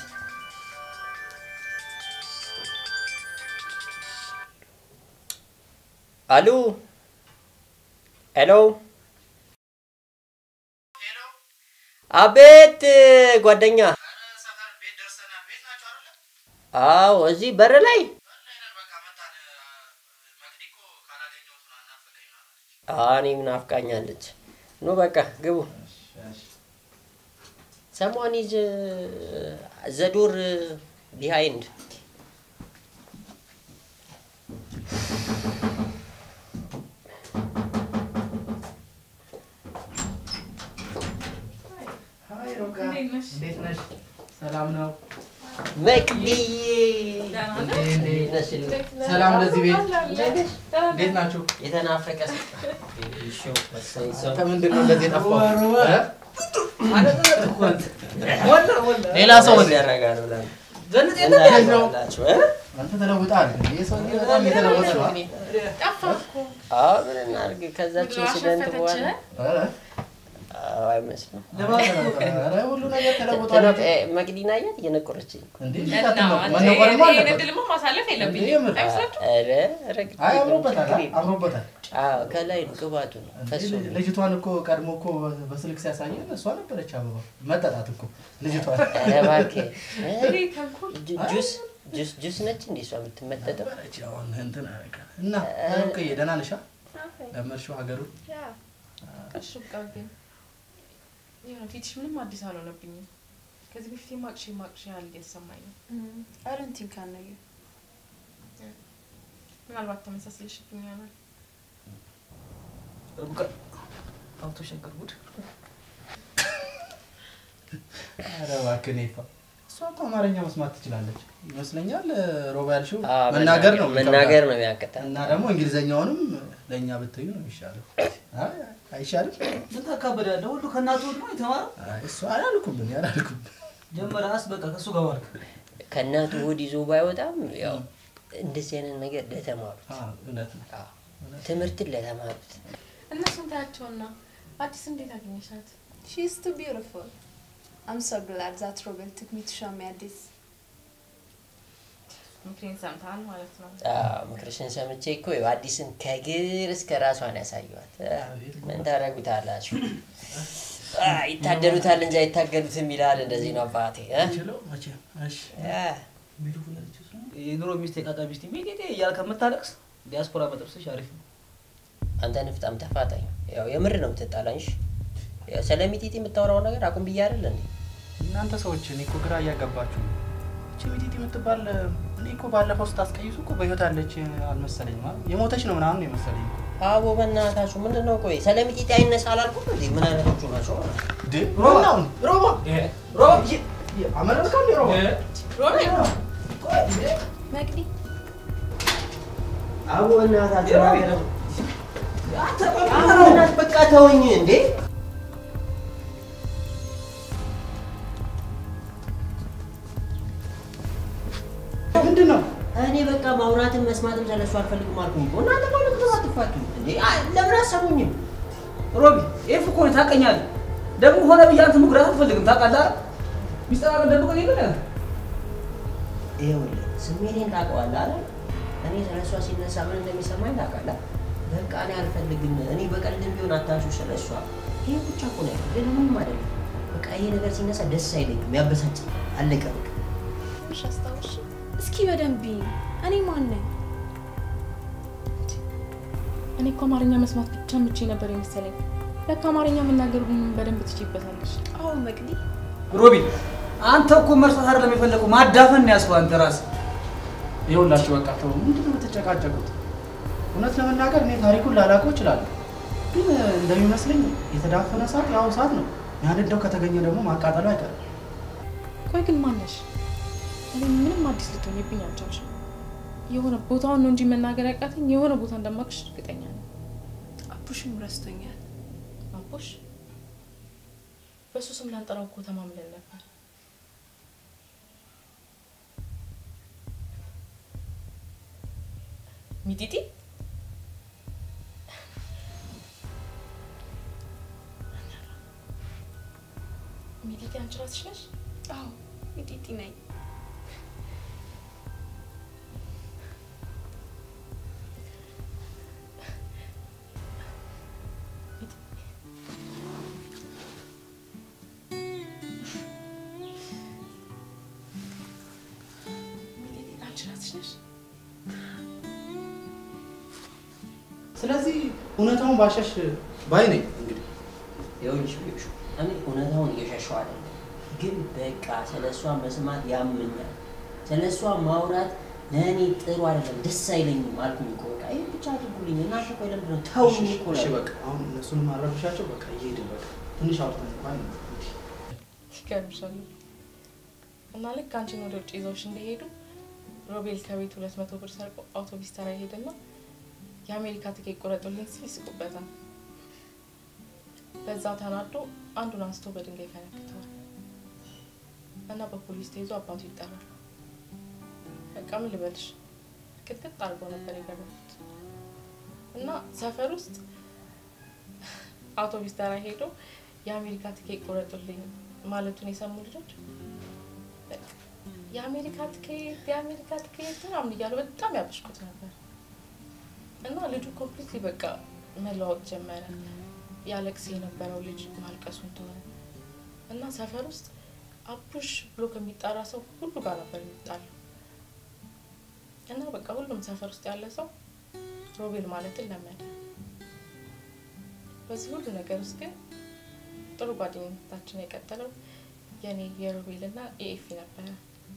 Hello? Hello? Hello? አቤት ጓደኛ አዎ እዚህ በር ላይ አኒ ምናፍቃኛለች ኑ በቃ ግቡ someone is uh, the door uh, behind Hi Roka እንዴት ነሽ ሰላም ነው መቅዲ ሰላም ለዚህ ቤት እንዴት ናችሁ የተናፈቀ እሺ ወሰይ ሰው ከምንድን ነው እንደዚህ ጠፋው ወላ ወላ ሌላ ሰው ያረጋል ብላ ዘንጥ የተደረገው አንተ ተለውጣል የሰው በጣም የተለወጠ ነው ጠፋኩ አዎ ምን እናርግ ከዛች ኢንሲደንት በኋላ አረ አይመስልም አረ ሁሉ ነገር ተለውጧል መቅዲና ያት እየነቆረችኝ እንዴ ማነቆርማ እንደልሞ ማሳለፍ የለብኝም አይመስላችሁ አረ ረግ አይ አምሮበታል አምሮበታል አዎ ከላይ ግባቱ ነው ፈሱ ልጅቷን እኮ ቀድሞ እኮ በስልክ ሲያሳየን እሷ ነበረች አበባ መጣጣት እኮ ልጅቷን እባክህ እሪ ተንኩል ጁስ ጁስ ጁስ ነች እንዴ እሷ የምትመጠጠው አሁን እንትን አረጋ እና ታውቀይ ደህና ነሽ ለመርሹ ሀገሩ ያ እሺ በቃ ግን ይሄን ፊትሽ ምንም አዲስ አልሆነብኝም ከዚህ በፊት ማቅሽ ማቅሽ ያህል እየተሰማኝ ነው አረንቲን ካነየ ምናልባት ተመሳሳይሽብኝ ይሆናል ሩቃ አውቶ ሸንቀር ጉድ አረ እባክህ ነይፋ እሷ እኮ አማርኛ መስማት ትችላለች ይመስለኛል ሮባ ያልሽው መናገር ነው መናገር ነው የሚያቀጣ እና ደግሞ እንግሊዘኛውንም ለኛ ብትዩ ነው የሚሻለው አይ አይሻልም ምን ተካበዳለህ ሁሉ ከናቱ ነው የተማረው አይ እሱ አላልኩም ምን ያላልኩም ጀመራስ በቃ ከሱ ጋር ዋልክ ከናቱ ወዲ ይዞ ባይወጣም ያው እንደዚህ አይነት ነገር ለተማሩት አዎ እውነት ነው አዎ ትምህርትን ለተማሩት እነሱን ታያቸውና አዲስ እንዴት አገኘሻት she is too beautiful I'm so glad that Robin took me to show me this ምክሬን ሰምተሃል ማለት ነው አዎ ምክርሽን ሰምቼ እኮ አዲስን ከግር እስከ ራሷን ያሳዩዋት ምን ታረጉታላችሁ አይ ታደሉታል እንጂ አይታገሉትም ይላል እንደዚህ ነው አባቴ ችሎ መቼ እሺ ያ የኑሮ ሚስት የቃቃ ሚስት ሚጤ ያልከ መታለቅስ ዲያስፖራ መጥብስሽ አሪፍ ነው አንተ ንፍጣም ተፋታኝ ያው የምር ነው ተጣላንሽ ያው ሰለሚቲቲ የምታወራው ነገር አቁም ብዬ አይደል እንዴ እናንተ ሰዎች እኔ እኮ ግራ እያጋባችሁ እቺ ሚቲቲ የምትባል እኔ እኮ ባለፈው ስታስቀይሱ እኮ በህይወት አለች አልመሰለኝም ማለት የሞተች ነው ምናምን ነው የመሰለኝ አቦ በእናታችሁ ምንድነው ቆይ ሰለሚቲቲ አይነሳ አላልኩም እንዴ ምን አይነቶቹ ናቸው እንዴ ሮባ ሮባ ሮባ አመረካም ሮባ ሮባ መቅዲ አቦ እናታችሁ ነው አሁን በቃ ተወኝ እንዴ ምንድነው እኔ በቃ ማውራትን መስማትም ስለሱ አልፈልግም አልኩኝ እኮ እናንተ ማለት ነው አትፋቱ እንዴ ለምን አሰሙኝም ሮቢ ኤፍ እኮ ታቀኛለህ ደግሞ ሆነ በያንተ ሙግራት አልፈልግም ታውቃለህ ሚስጥር ደብቆኝ ይገኛል ይኸውልህ ስሜቴን ታውቀዋለህ አይደል እኔ ስለሷ ሲነሳ ምን እንደሚሰማኝ ታውቃለህ በቃ እኔ አልፈልግም እኔ በቀልድም ቢሆን አታሹ ስለሷ ይሄ ብቻ እኮ ነው ግን ምንም አይደለም በቃ ይሄ ነገር ሲነሳ ደስ አይለኝም ያበሳጭ አለቀ በቃ እሺ አስታውሽ እስኪ በደንብ እኔ ማን ነኝ እኔ እኮ አማርኛ መስማት ብቻ ምቼ ነበር የመሰለኝ ለካ አማርኛ መናገር በደንብ ትችይበታለሽ አዎ መቅዲ ሮቢ አንተ እኮ መርሳት አይደለም የፈለከው ማዳፈን ያስፈው አንተ ራስ ይኸውላችሁ በቃ ተው ምንድነው የምትጨቃጨቁት እውነት ለመናገር እኔ ታሪኩን ላላውቀው እችላለሁ ግን እንደሚመስለኝ የተዳፈነ ሰዓት ያው ሰዓት ነው ያንደው ከተገኘ ደግሞ ማቃጠሉ አይቀርም ቆይ ግን ማነሽ እኔ ምንም አዲስ ልትሆኝብኝ አልቻልሽም የሆነ ቦታውን ነው እንጂ መናገር ያቃተኝ የሆነ ቦታ እንደማክሽ እርግጠኛ ነኝ አፑሽም ረስቶኛል አፑሽ በሱ ስም ላንጠራው እኮ ተማምለን ነበር ሚቲቲ ሚቲቲ አንቺ ራስሽ ነሽ አዎ ሚቲቲ ነኝ ስለዚህ እውነታውን ባሸሽ ባይ ነኝ እንግዲህ ይኸውልሽ ልጅ እኔ እውነታውን እየሸሸው አይደለም ግን በቃ ስለሷ መስማት ያመኛል ስለሷ ማውራት ለኔ ጥሩ አይደለም ደስ አይለኝም አልኩኝ እኮ በቃ ይሄ ብቻ አድርጉልኝ እናንተ ቆይ ለምንድን ነው ተውኝ እኮ እሺ በቃ አሁን እነሱን ማረብሻቸው በቃ ይሄድ በቃ ትንሽ አውርተን ባይ ነው ይገርምሻል እና ልክ አንቺን ወደ ውጭ ይዘውሽ እንደሄዱ ሮቤል ከቤት ሁለት መቶ ብር ሰርቆ አውቶቡስ ተራ ይሄድና የአሜሪካ ትኬት ቆረጡልኝ ሲል ይስቁበታል በዛ ተናዶ አንዱን አንስቶ በድንጋይ ፈነክተዋል እና በፖሊስ ተይዞ አባቱ ይጠራል በቃ ምን ልበልሽ ክትክት አድርገው ነበር የገረፉት እና ሰፈር ውስጥ አውቶቡስ ተራ ሄዶ የአሜሪካ ትኬት ቆረጡልኝ ማለቱን የሰሙ ልጆች የአሜሪካ ትኬት የአሜሪካ ትኬት ምናምን እያሉ በጣም ያበሽኩት ነበር እና ልጁ ኮምፕሊትሊ በቃ መለወጥ ጀመረ ያለቅስ የነበረው ልጅ ማልቀሱን ተወ እና ሰፈር ውስጥ አፑሽ ብሎ ከሚጣራ ሰው ሁሉ ጋር ነበር የሚጣለው እና በቃ ሁሉም ሰፈር ውስጥ ያለ ሰው ሮቤል ማለትን ለመደ በዚህ ሁሉ ነገር ውስጥ ግን ጥሩ ጓደኝነታችን የቀጠለው የኔ የሮቤልና የኤፊ ነበረ።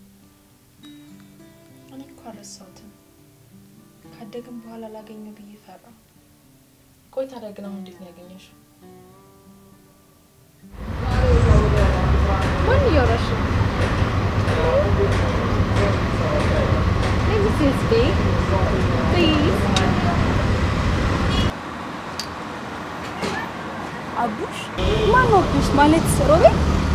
እኔ እኮ አልረሳሁትም። ካደግን በኋላ ላገኘው ብዬ ፈራሁ። ቆይ ታዲያ ግን አሁን እንዴት ነው ያገኘሽው? ማን እያወራሽ ነው? Excuse me, please. አቡሽ ማን ነው አቡሽ ማለት ሮቤል?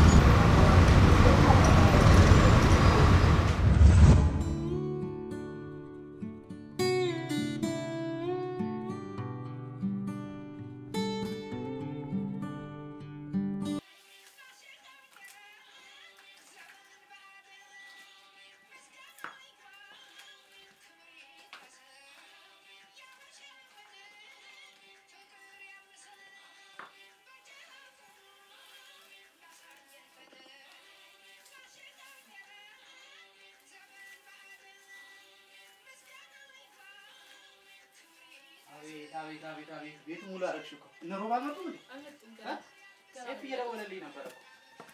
አቤት አቤት አቤት ቤቱ ሙሉ አደረግሽ እኮ እነ ሮባ አልመጡም እንዴ? ኤፍ እየደወለልኝ ነበር እኮ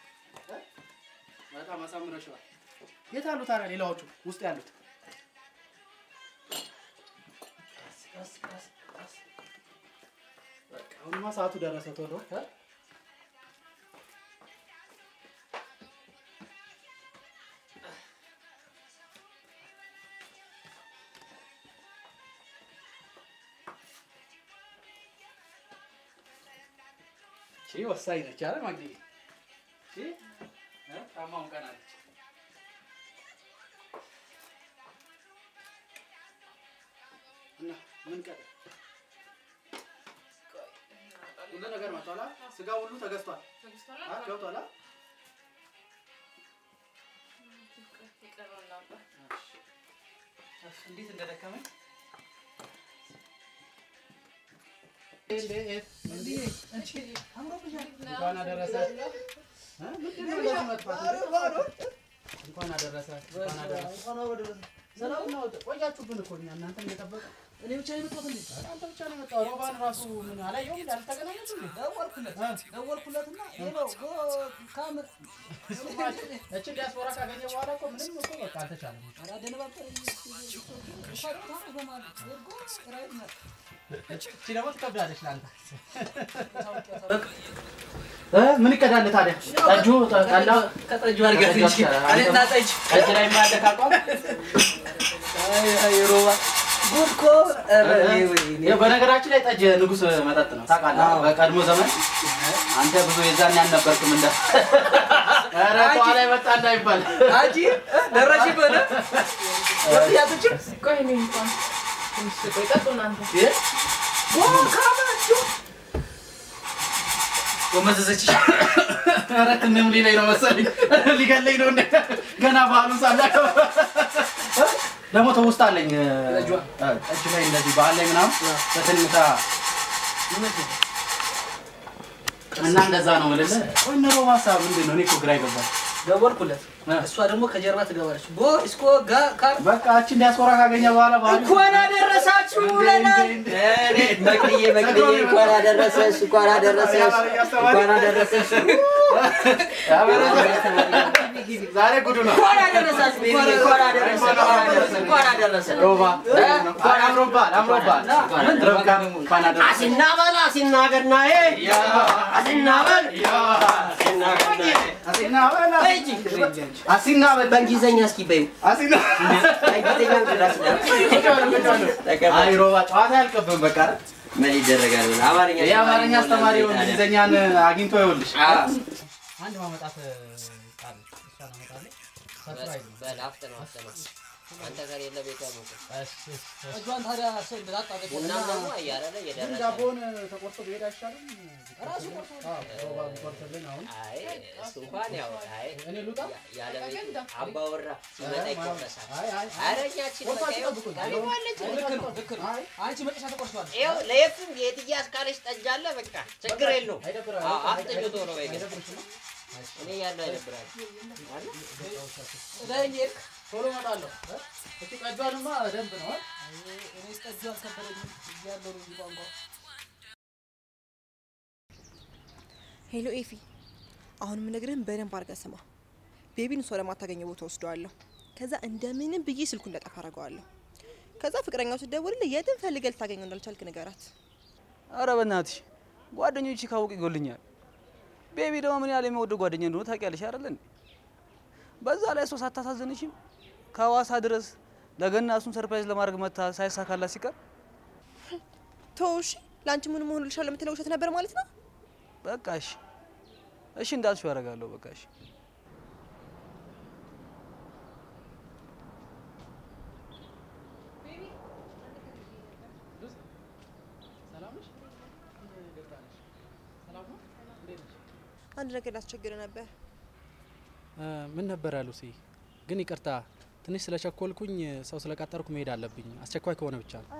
በጣም አሳምረሽዋል። የት አሉ ታዲያ ሌላዎቹ ውስጥ ያሉት? ቀስ ቀስ ቀስ በቃ አሁንማ ሰዓቱ ደረሰ። ቶሎ ሺ ወሳኝ ነች አይደል ማግዲ? ሺ እ ታማው ቀናለች። እና ምን ቀረ? ሁሉ ነገር መጥቷል። ስጋ ሁሉ ተገዝቷል። ተገዝቷል። አዎ ገብቷል። እንዴት እንደደከመኝ እንዴ እንዴ እንቺ አምሮብሻል። እንኳን አደረሰሽ እ ምንድን ነው እንደዚህ መጥፋት? እንኳን አደረሰሽ እንኳን አደረሰሽ። ሰላም ነው። ቆያችሁብን እኮ እኛ እናንተን እየጠበቀ እኔ ብቻ የመጣሁት እንዴ? አንተ ብቻ ነው የመጣው። ሮባን ራሱ ምን አላየውም እንዳልተገናኘን እንዴ? ደወልኩለት ደወልኩለትና ሄሎ ጎ ካሜራ እቺ ዲያስፖራ ካገኘ በኋላ እኮ ምንም እኮ በቃ አልተቻለም። ኧረ ደነባበር እቺ ደግሞ ትከብዳለች ለአንተ እ ምን ይቀዳል ታዲያ? ጠጁ ጠላ ከጠጁ አድርገህ እንጂ አለና ጠጅ ጠጅ ላይ ማለካ አቋም አይ አይ ሮባ ጉድኮ አረኔ ወይ በነገራችን ላይ ጠጅ ንጉስ መጠጥ ነው ታውቃለህ። በቀድሞ ዘመን አንተ ብዙ የዛን ያልነበርክም እንደ አረ ጧላ ይመጣ እንዳይባል አጂ ደረሽ በለ ወጥያቶች ቆይ ነው እንኳን ትንሽ ቆይ ጠጡና አንተ እ ጎ ካማቹ ወመዘዘች አረ ትንም ሊላይ ነው መሰለኝ ሊገለኝ ነው እንደ ገና ባህሉ ሳላከ ደግሞ ተውስታለኝ እጁ እጁ ላይ እንደዚህ ባህል ላይ ምናምን በትንታ እና እንደዛ ነው ማለት ነው። ቆይ ነው ሮባሳ ምንድነው? እኔ እኮ ግራ ይገባል። ደወልኩለት እሷ ደግሞ ከጀርባ ትገባለች። ቦ እስኮ ጋ ካር በቃ እቺ እንዲያስቆራ ካገኘ በኋላ ባህል እንኳን አደረሳችሁ ለናል እኔ በቅዬ በቅዬ እንኳን አደረሰሽ እንኳን አደረሰሽ እንኳን አደረሰሽ ዛሬ ጉዱ ነው። እንኳን አደረሳችሁ ቤቢ እንኳን አደረሰሽ እንኳን አደረሰሽ ሮባ እንኳን አምሮባል አምሮባል ረጋ እንኳን አደረሰሽ አሲና በላ አሲና ገናዬ ያ አሲና በል ያ አሲና ገናዬ አሲና በላ እጂ አሲና በእንግሊዘኛ እስኪ በዩ አሲና በእንግሊዘኛ ድረስ አይ ሮባ ጨዋታ ያልቀበም በቃ ምን ይደረጋል? አማርኛ የአማርኛ አስተማሪው እንግሊዘኛን አግኝቶ ይወልሽ አንድ ማመጣት ቃል እሷ ነው ማመጣለች ሰርፕራይዝ በላፍተ ነው አፍተና አንተ ጋር የለ ቤቷ ነው እሺ እጇን ታዲያ ሰው እንዳጣለ ቡና ደግሞ አያራለ የደረሰ ዳቦን ተቆርጦ ቢሄድ አይሻልም? ራሱ ቆርጦ ሮባ ቆርጦልን አሁን አይ እሱ እንኳን ያው አይ እኔ ሉጣ ያለ ቤት አባወራ ሲመጣ ይቆረሳል። አይ አይ አረኛችን መጣው ካለች ልክ ነው ልክ ነው አንቺ መጨሻ ተቆርጧል። ይኸው ለየትም የትያ አስካለሽ ጠጃለ በቃ ችግር የለውም። አዎ አጥጆቶ ነው በይገ እኔ ያለው አይደብራል አይደል? ቶሎ መጣለሁ እቺ ጠጇንማ ደንብ ነው እኔ ጠጇን ከበረኝ ያለው ነው ቋንቋ ሄሎ ኤፊ፣ አሁን የምነግርህን በደንብ አድርገህ ስማ። ቤቢን ሰው ለማታገኘው ቦታ ወስደዋለሁ። ከዛ እንደምንም ብዬ ስልኩ እንደጠፋ አደርገዋለሁ። ከዛ ፍቅረኛው ስትደውልልህ የትም ፈልገህ ልታገኘው እንዳልቻልክ ንገራት። ኧረ በእናትሽ ጓደኞቼ ካወቁ ይጎልኛል። ቤቢ ደግሞ ምን ያህል የሚወደው ጓደኛ እንደሆነ ታውቂያለሽ አይደል እንዴ? በዛ ላይ እሷ ሳታሳዝንሽም ከሐዋሳ ድረስ ለገና እሱን ሰርፕራይዝ ለማድረግ መታ ሳይሳካላት ሲቀር ተውሽ። ላንቺ ምን መሆን ልሻለሁ የምትለው ውሸት ነበር ማለት ነው? በቃ እሺ እሺ እንዳልሽው ያደርጋለሁ። በቃ እሺ አንድ ነገር ላስቸግር ነበር። ምን ነበር ያሉት? ግን ይቅርታ ትንሽ ስለቸኮልኩኝ ሰው ስለቀጠርኩ መሄድ አለብኝ። አስቸኳይ ከሆነ ብቻ ነው።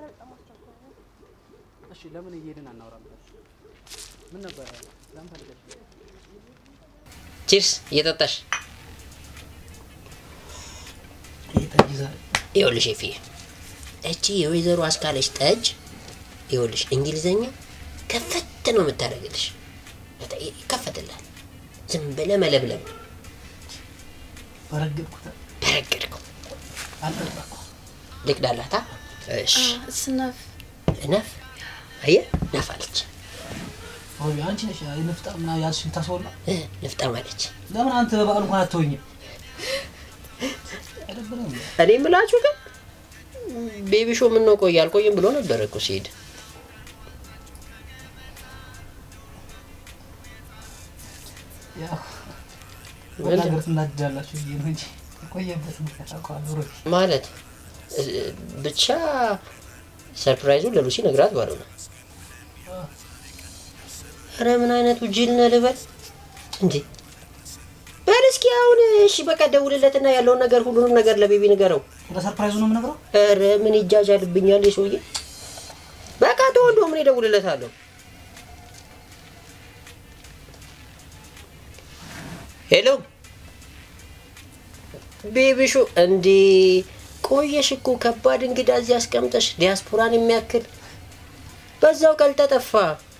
እሺ ለምን እየሄድን አናወራለን? ምን ነበር ለምን ፈልገሽ? ቺርስ እየጠጣሽ ይኸውልሽ ኤፊ፣ እቺ የወይዘሮ አስካለች ጠጅ ይኸውልሽ እንግሊዘኛ ከፈት ነው የምታደርግልሽ። ይከፈትላል። ዝም ብለህ መለብለብ። በረገድኩት በረገድኩት አልጠጣኩ ልቅዳላታ። እሺ ስነፍ ነፍ አየህ ነፍ አለች። ወይ አንቺ ነሽ የነፍጣም ና ያልሽ ታሰውላ እ ነፍጣም አለች። ለምን አንተ በበዓል እንኳን አትወኝም? አይደብርም? እኔ የምላችሁ ግን ቤቢ ሾው ምን ነው ቆይ አልቆይም ብሎ ነበር እኮ ሲሄድ። ያው ወላገር ትናደዳላችሁ ይሄን እንጂ ቆየበት ነው ማለት ብቻ ሰርፕራይዙ ለሉሲ ነግራት ባለው ነው። ኧረ ምን አይነቱ ጅል ነው ልበል እንዴ? በል እስኪ አሁን እሺ በቃ ደውልለትና ያለውን ነገር ሁሉንም ነገር ለቤቢ ንገረው። ለሰርፕራይዙ ነው የምነግረው? ኧረ ምን ይጃጃልብኛል የሰውዬ። በቃ ተወዶ ምን ይደውልለታለሁ። ሄሎ ቤቢ ሾው እንዴ ቆየሽ እኮ ከባድ እንግዳ እዚህ አስቀምጠሽ ዲያስፖራን የሚያክል በዛው ቀልጠጠፋ።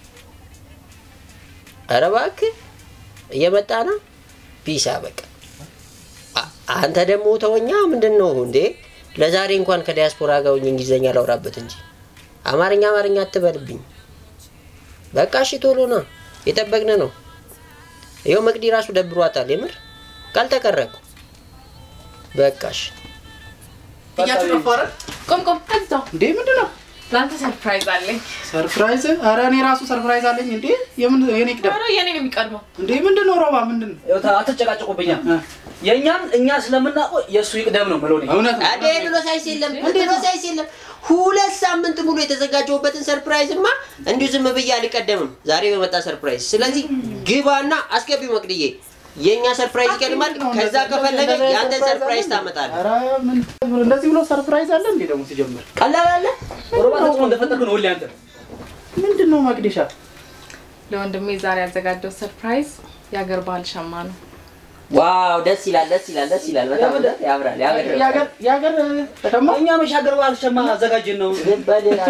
ኧረ እባክህ እየመጣ ነው። ፒሳ በቃ አንተ ደግሞ ተወኛ። ምንድነው እንዴ ለዛሬ እንኳን ከዲያስፖራ ጋር እንግሊዘኛ ላውራበት እንጂ አማርኛ አማርኛ አትበልብኝ። በቃ እሺ ቶሎ ነው የጠበቅነ ነው። ይኸው መቅዲ ራሱ ደብሯታል የምር ካልተቀረኩ። በቃሽ እያተፈረ ቆም ቆም አልተው እንዴ ምንድነው? ላንተ ሰርፕራይዝ አለኝ። ሰርፕራይዝ? ኧረ እኔ ራሱ ሰርፕራይዝ አለኝ እንዴ። የምን የኔ ቅደም? ኧረ የኔ ነው የሚቀድመው። እንዴ ምንድነው ሮባ ምንድነው? አትጨቃጨቁብኛ። የኛን እኛ ስለምናውቀው የሱ ይቅደም ነው ማለት ነው። እውነት አዴ ብሎ ሳይስ የለም ብሎ ሳይስ የለም። ሁለት ሳምንት ሙሉ የተዘጋጀውበትን ሰርፕራይዝማ እንዲሁ ዝም ብዬ አልቀደምም። ዛሬ በመጣ ሰርፕራይዝ። ስለዚህ ግባና አስገቢው መቅድዬ። የኛ ሰርፕራይዝ ይቀድማል። ከዛ ከፈለገ ያንተ ሰርፕራይዝ ታመጣለህ። ኧረ ምን እንደዚህ ብሎ ሰርፕራይዝ አለ እንዴ ደግሞ ሲጀምር? ቀላል አለ። ሮባ ተጽፎ እንደፈጠርክ ነው ሁሌ አንተ። ምንድነው መቅዲሻ? ለወንድሜ ዛሬ ያዘጋጀው ሰርፕራይዝ የሀገር ባህል ሸማ ነው። ዋው ደስ ይላል ደስ ይላል ደስ ይላል። በጣም ያምራል። ያገር ያገር ያገር ሸማ እኛ መሻገር ባህል ሸማ አዘጋጀን ነው። በሌላ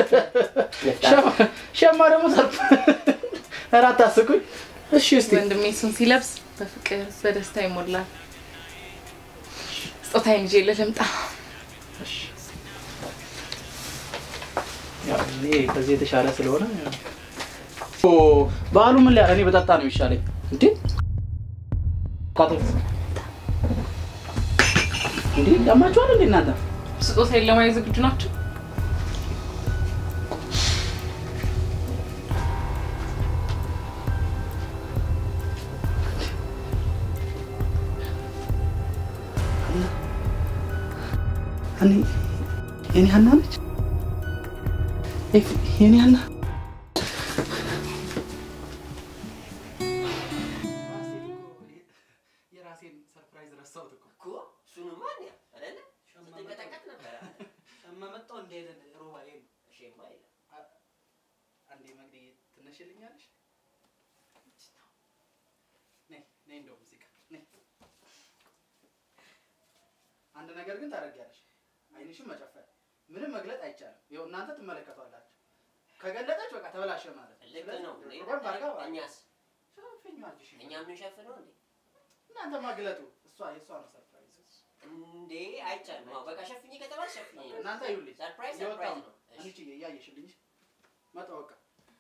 ሸማ ደግሞ ሰርፕራይዝ እራት አስቁኝ። እሺ እስቲ ወንድሜ እሱን ሲለብስ በፍቅር በደስታ ይሞላል። ስጦታዬን ይዤ ልምጣ። እሺ ያው እኔ ከዚህ የተሻለ ስለሆነ ኦ ባሉ ምን ላይ እኔ በጣጣ ነው ይሻለኝ እንዴ? ቃቶ እንዴ ያማችኋል እንዴ እናንተ? ስጦታዬን ለማየት ዝግጁ ናችሁ? እኔ የኔ ሀና ነች። እፍ የኔ ሀና የራሴን ሰርፕራይዝ ረሳሁት እኮ እኮ እሱንማ ማን ያ አይደለ ስትንቀጠቀጥ ነበር። እማመጣው እንደሄደ ሮባ ይሄ ሼማ ይላል። አንዴ መግዲ ትነሽልኛለሽ? ነይ ነይ እንደው ሙዚቃ ነይ። አንድ ነገር ግን ታደርጊያለሽ። አይንሽም መጨፈን ምንም መግለጥ አይቻልም። ይኸው እናንተ ትመለከቷላችሁ። ከገለጠች በቃ ተበላሸ ማለት ነው። ልክ ነው። ሮባ ባርጋ እኛስ ሸፍኝ አንቺ እኛም እንሸፍነው እንዴ እናንተ ማግለጡ እሷ የሷ ነው ሰርፕራይዝ እንዴ አይቻልም አዎ በቃ ሸፍኝ ከተባለ ሸፍኝ እናንተ ይውልኝ ሰርፕራይዝ ሰርፕራይዝ ነው አንቺ እያየሽልኝ መጣወቃ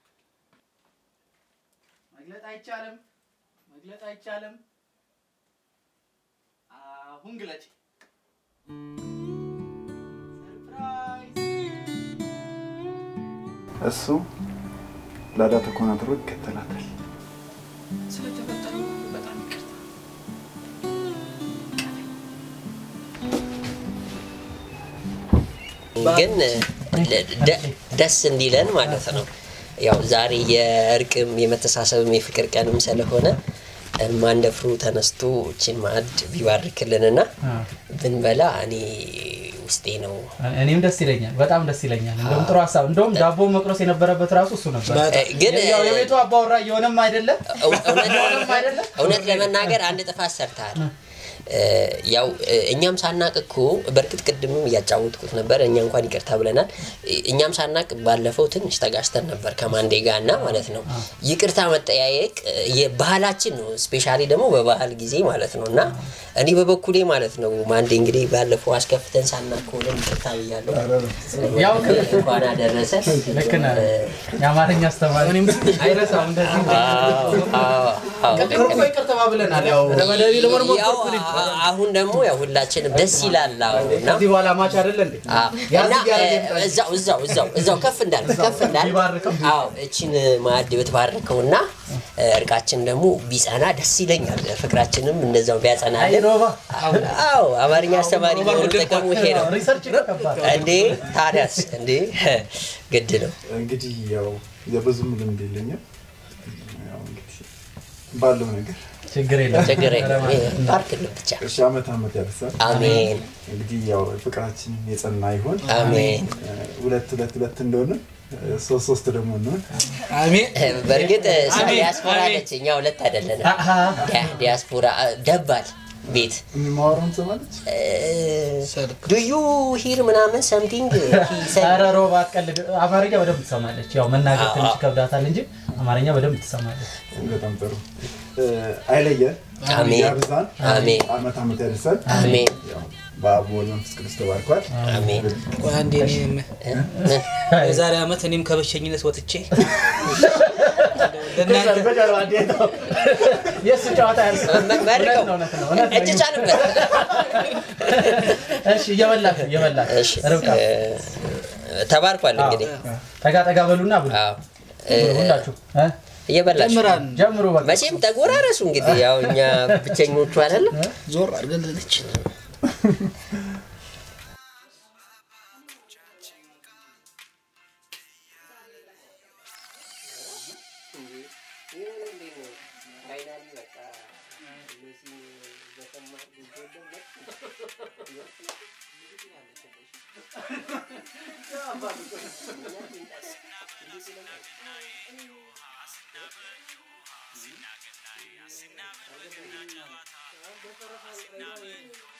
መግለጥ አይቻልም መግለጥ አይቻልም አሁን ግለጪ ሰርፕራይዝ እሱ ላዳ ተኮናትሮ ይከተላታል ስለተፈጠረው በጣም ይቅርታ ግን ደስ እንዲለን ማለት ነው ያው ዛሬ የእርቅም የመተሳሰብም የፍቅር ቀንም ስለሆነ ማንደፍሩ ተነስቶ እቺን ማድ ቢባርክልንና ብንበላ እኔ ውስጤ ነው እኔም ደስ ይለኛል በጣም ደስ ይለኛል እንደውም ጥሩ ሐሳብ እንደውም ዳቦ መቅረስ የነበረበት ራሱ እሱ ነበር ግን ያው የቤቱ አባወራ የሆነም አይደለም እውነት ለመናገር አንድ ጥፋት ሰርታል ያው እኛም ሳናቅኩ በርግጥ ቅድምም ያጫወትኩት ነበር እኛ እንኳን ይቅርታ ብለናል እኛም ሳናቅ ባለፈው ትንሽ ተጋስተን ነበር ከማንዴ ጋርና ማለት ነው ይቅርታ መጠያየቅ የባህላችን ነው ስፔሻሊ ደግሞ በባህል ጊዜ ማለት ነውና እኔ በበኩሌ ማለት ነው ማንዴ እንግዲህ ባለፈው አስከፍተን ሳናቅ ወለም ይቅርታ ይያለው ያው እንኳን አደረሰ ለከና ያማርኛ አስተማሪ እኔም አይረሳው እንደዚህ አዎ አዎ ይቅርታ ብለናል ያው ለመደቢ ለመርሞት አሁን ደግሞ ያው ሁላችንም ደስ ይላል አውና ከዚህ በኋላ ማች አይደለ እንዴ ያዝ እዛው እዛው እዛው እዛው ከፍ እንዳል ከፍ እንዳል አዎ እቺን ማዕድ ብትባርከውና እርቃችን ደግሞ ቢጸና ደስ ይለኛል ፍቅራችንም እንደዛው ቢያጸናልን አዎ አማርኛ አስተማሪ ነው ተቀሙ ይሄ ነው ሪሰርች ከከባድ እንዴ ታዲያስ እንዴ ግድ ነው እንግዲህ ያው የብዙም ልምድ የለኝም ያው እንግዲህ ባለው ነገር ችግር የለም ችግር የለም ፓርክ ነው ብቻ እሺ አመት አመት ያርሳል አሜን እንግዲህ ያው ፍቅራችን የጸና ይሁን አሜን ሁለት ሁለት ሁለት እንደሆነ ሶስት ሶስት ደግሞ ነው አሜን በርግጥ ዲያስፖራ ለችኛ ሁለት አይደለም ዲያስፖራ ደባል ቤት ማወራውን ሰማለች ዱ ዩ ሂር ምናምን ሰምቲንግ ኧረ ሮባት ቀልድ አማርኛ በደንብ ትሰማለች ያው መናገር ትንሽ ከብዳታል እንጂ አማርኛ በደንብ ትሰማለች በጣም ጥሩ አይለየን አሜን ያብዛን አሜን አመት አመት ያርሳል አሜን ባቡ ወንፈስ ቅዱስ ተባርኳል አሜን አንዴ እኔም የዛሬ አመት እኔም ከበሸኝነት ወጥቼ ለናንተ በጀርባ እንዴት ነው የሱ ጨዋታ ያልከው መርከው እጅ ጫንበት እሺ እየበላክ እየበላክ ርብቃ ተባርኳል እንግዲህ ጠጋ ጠጋ በሉና ብሉ አዎ ሁላችሁ እ እየበላችሁ ጀምሩ በቃ መቼም ተጎራረሱ እንግዲህ ያው እኛ ብቸኞቹ አይደል ዞር አድርገን ለልጅ Thank you.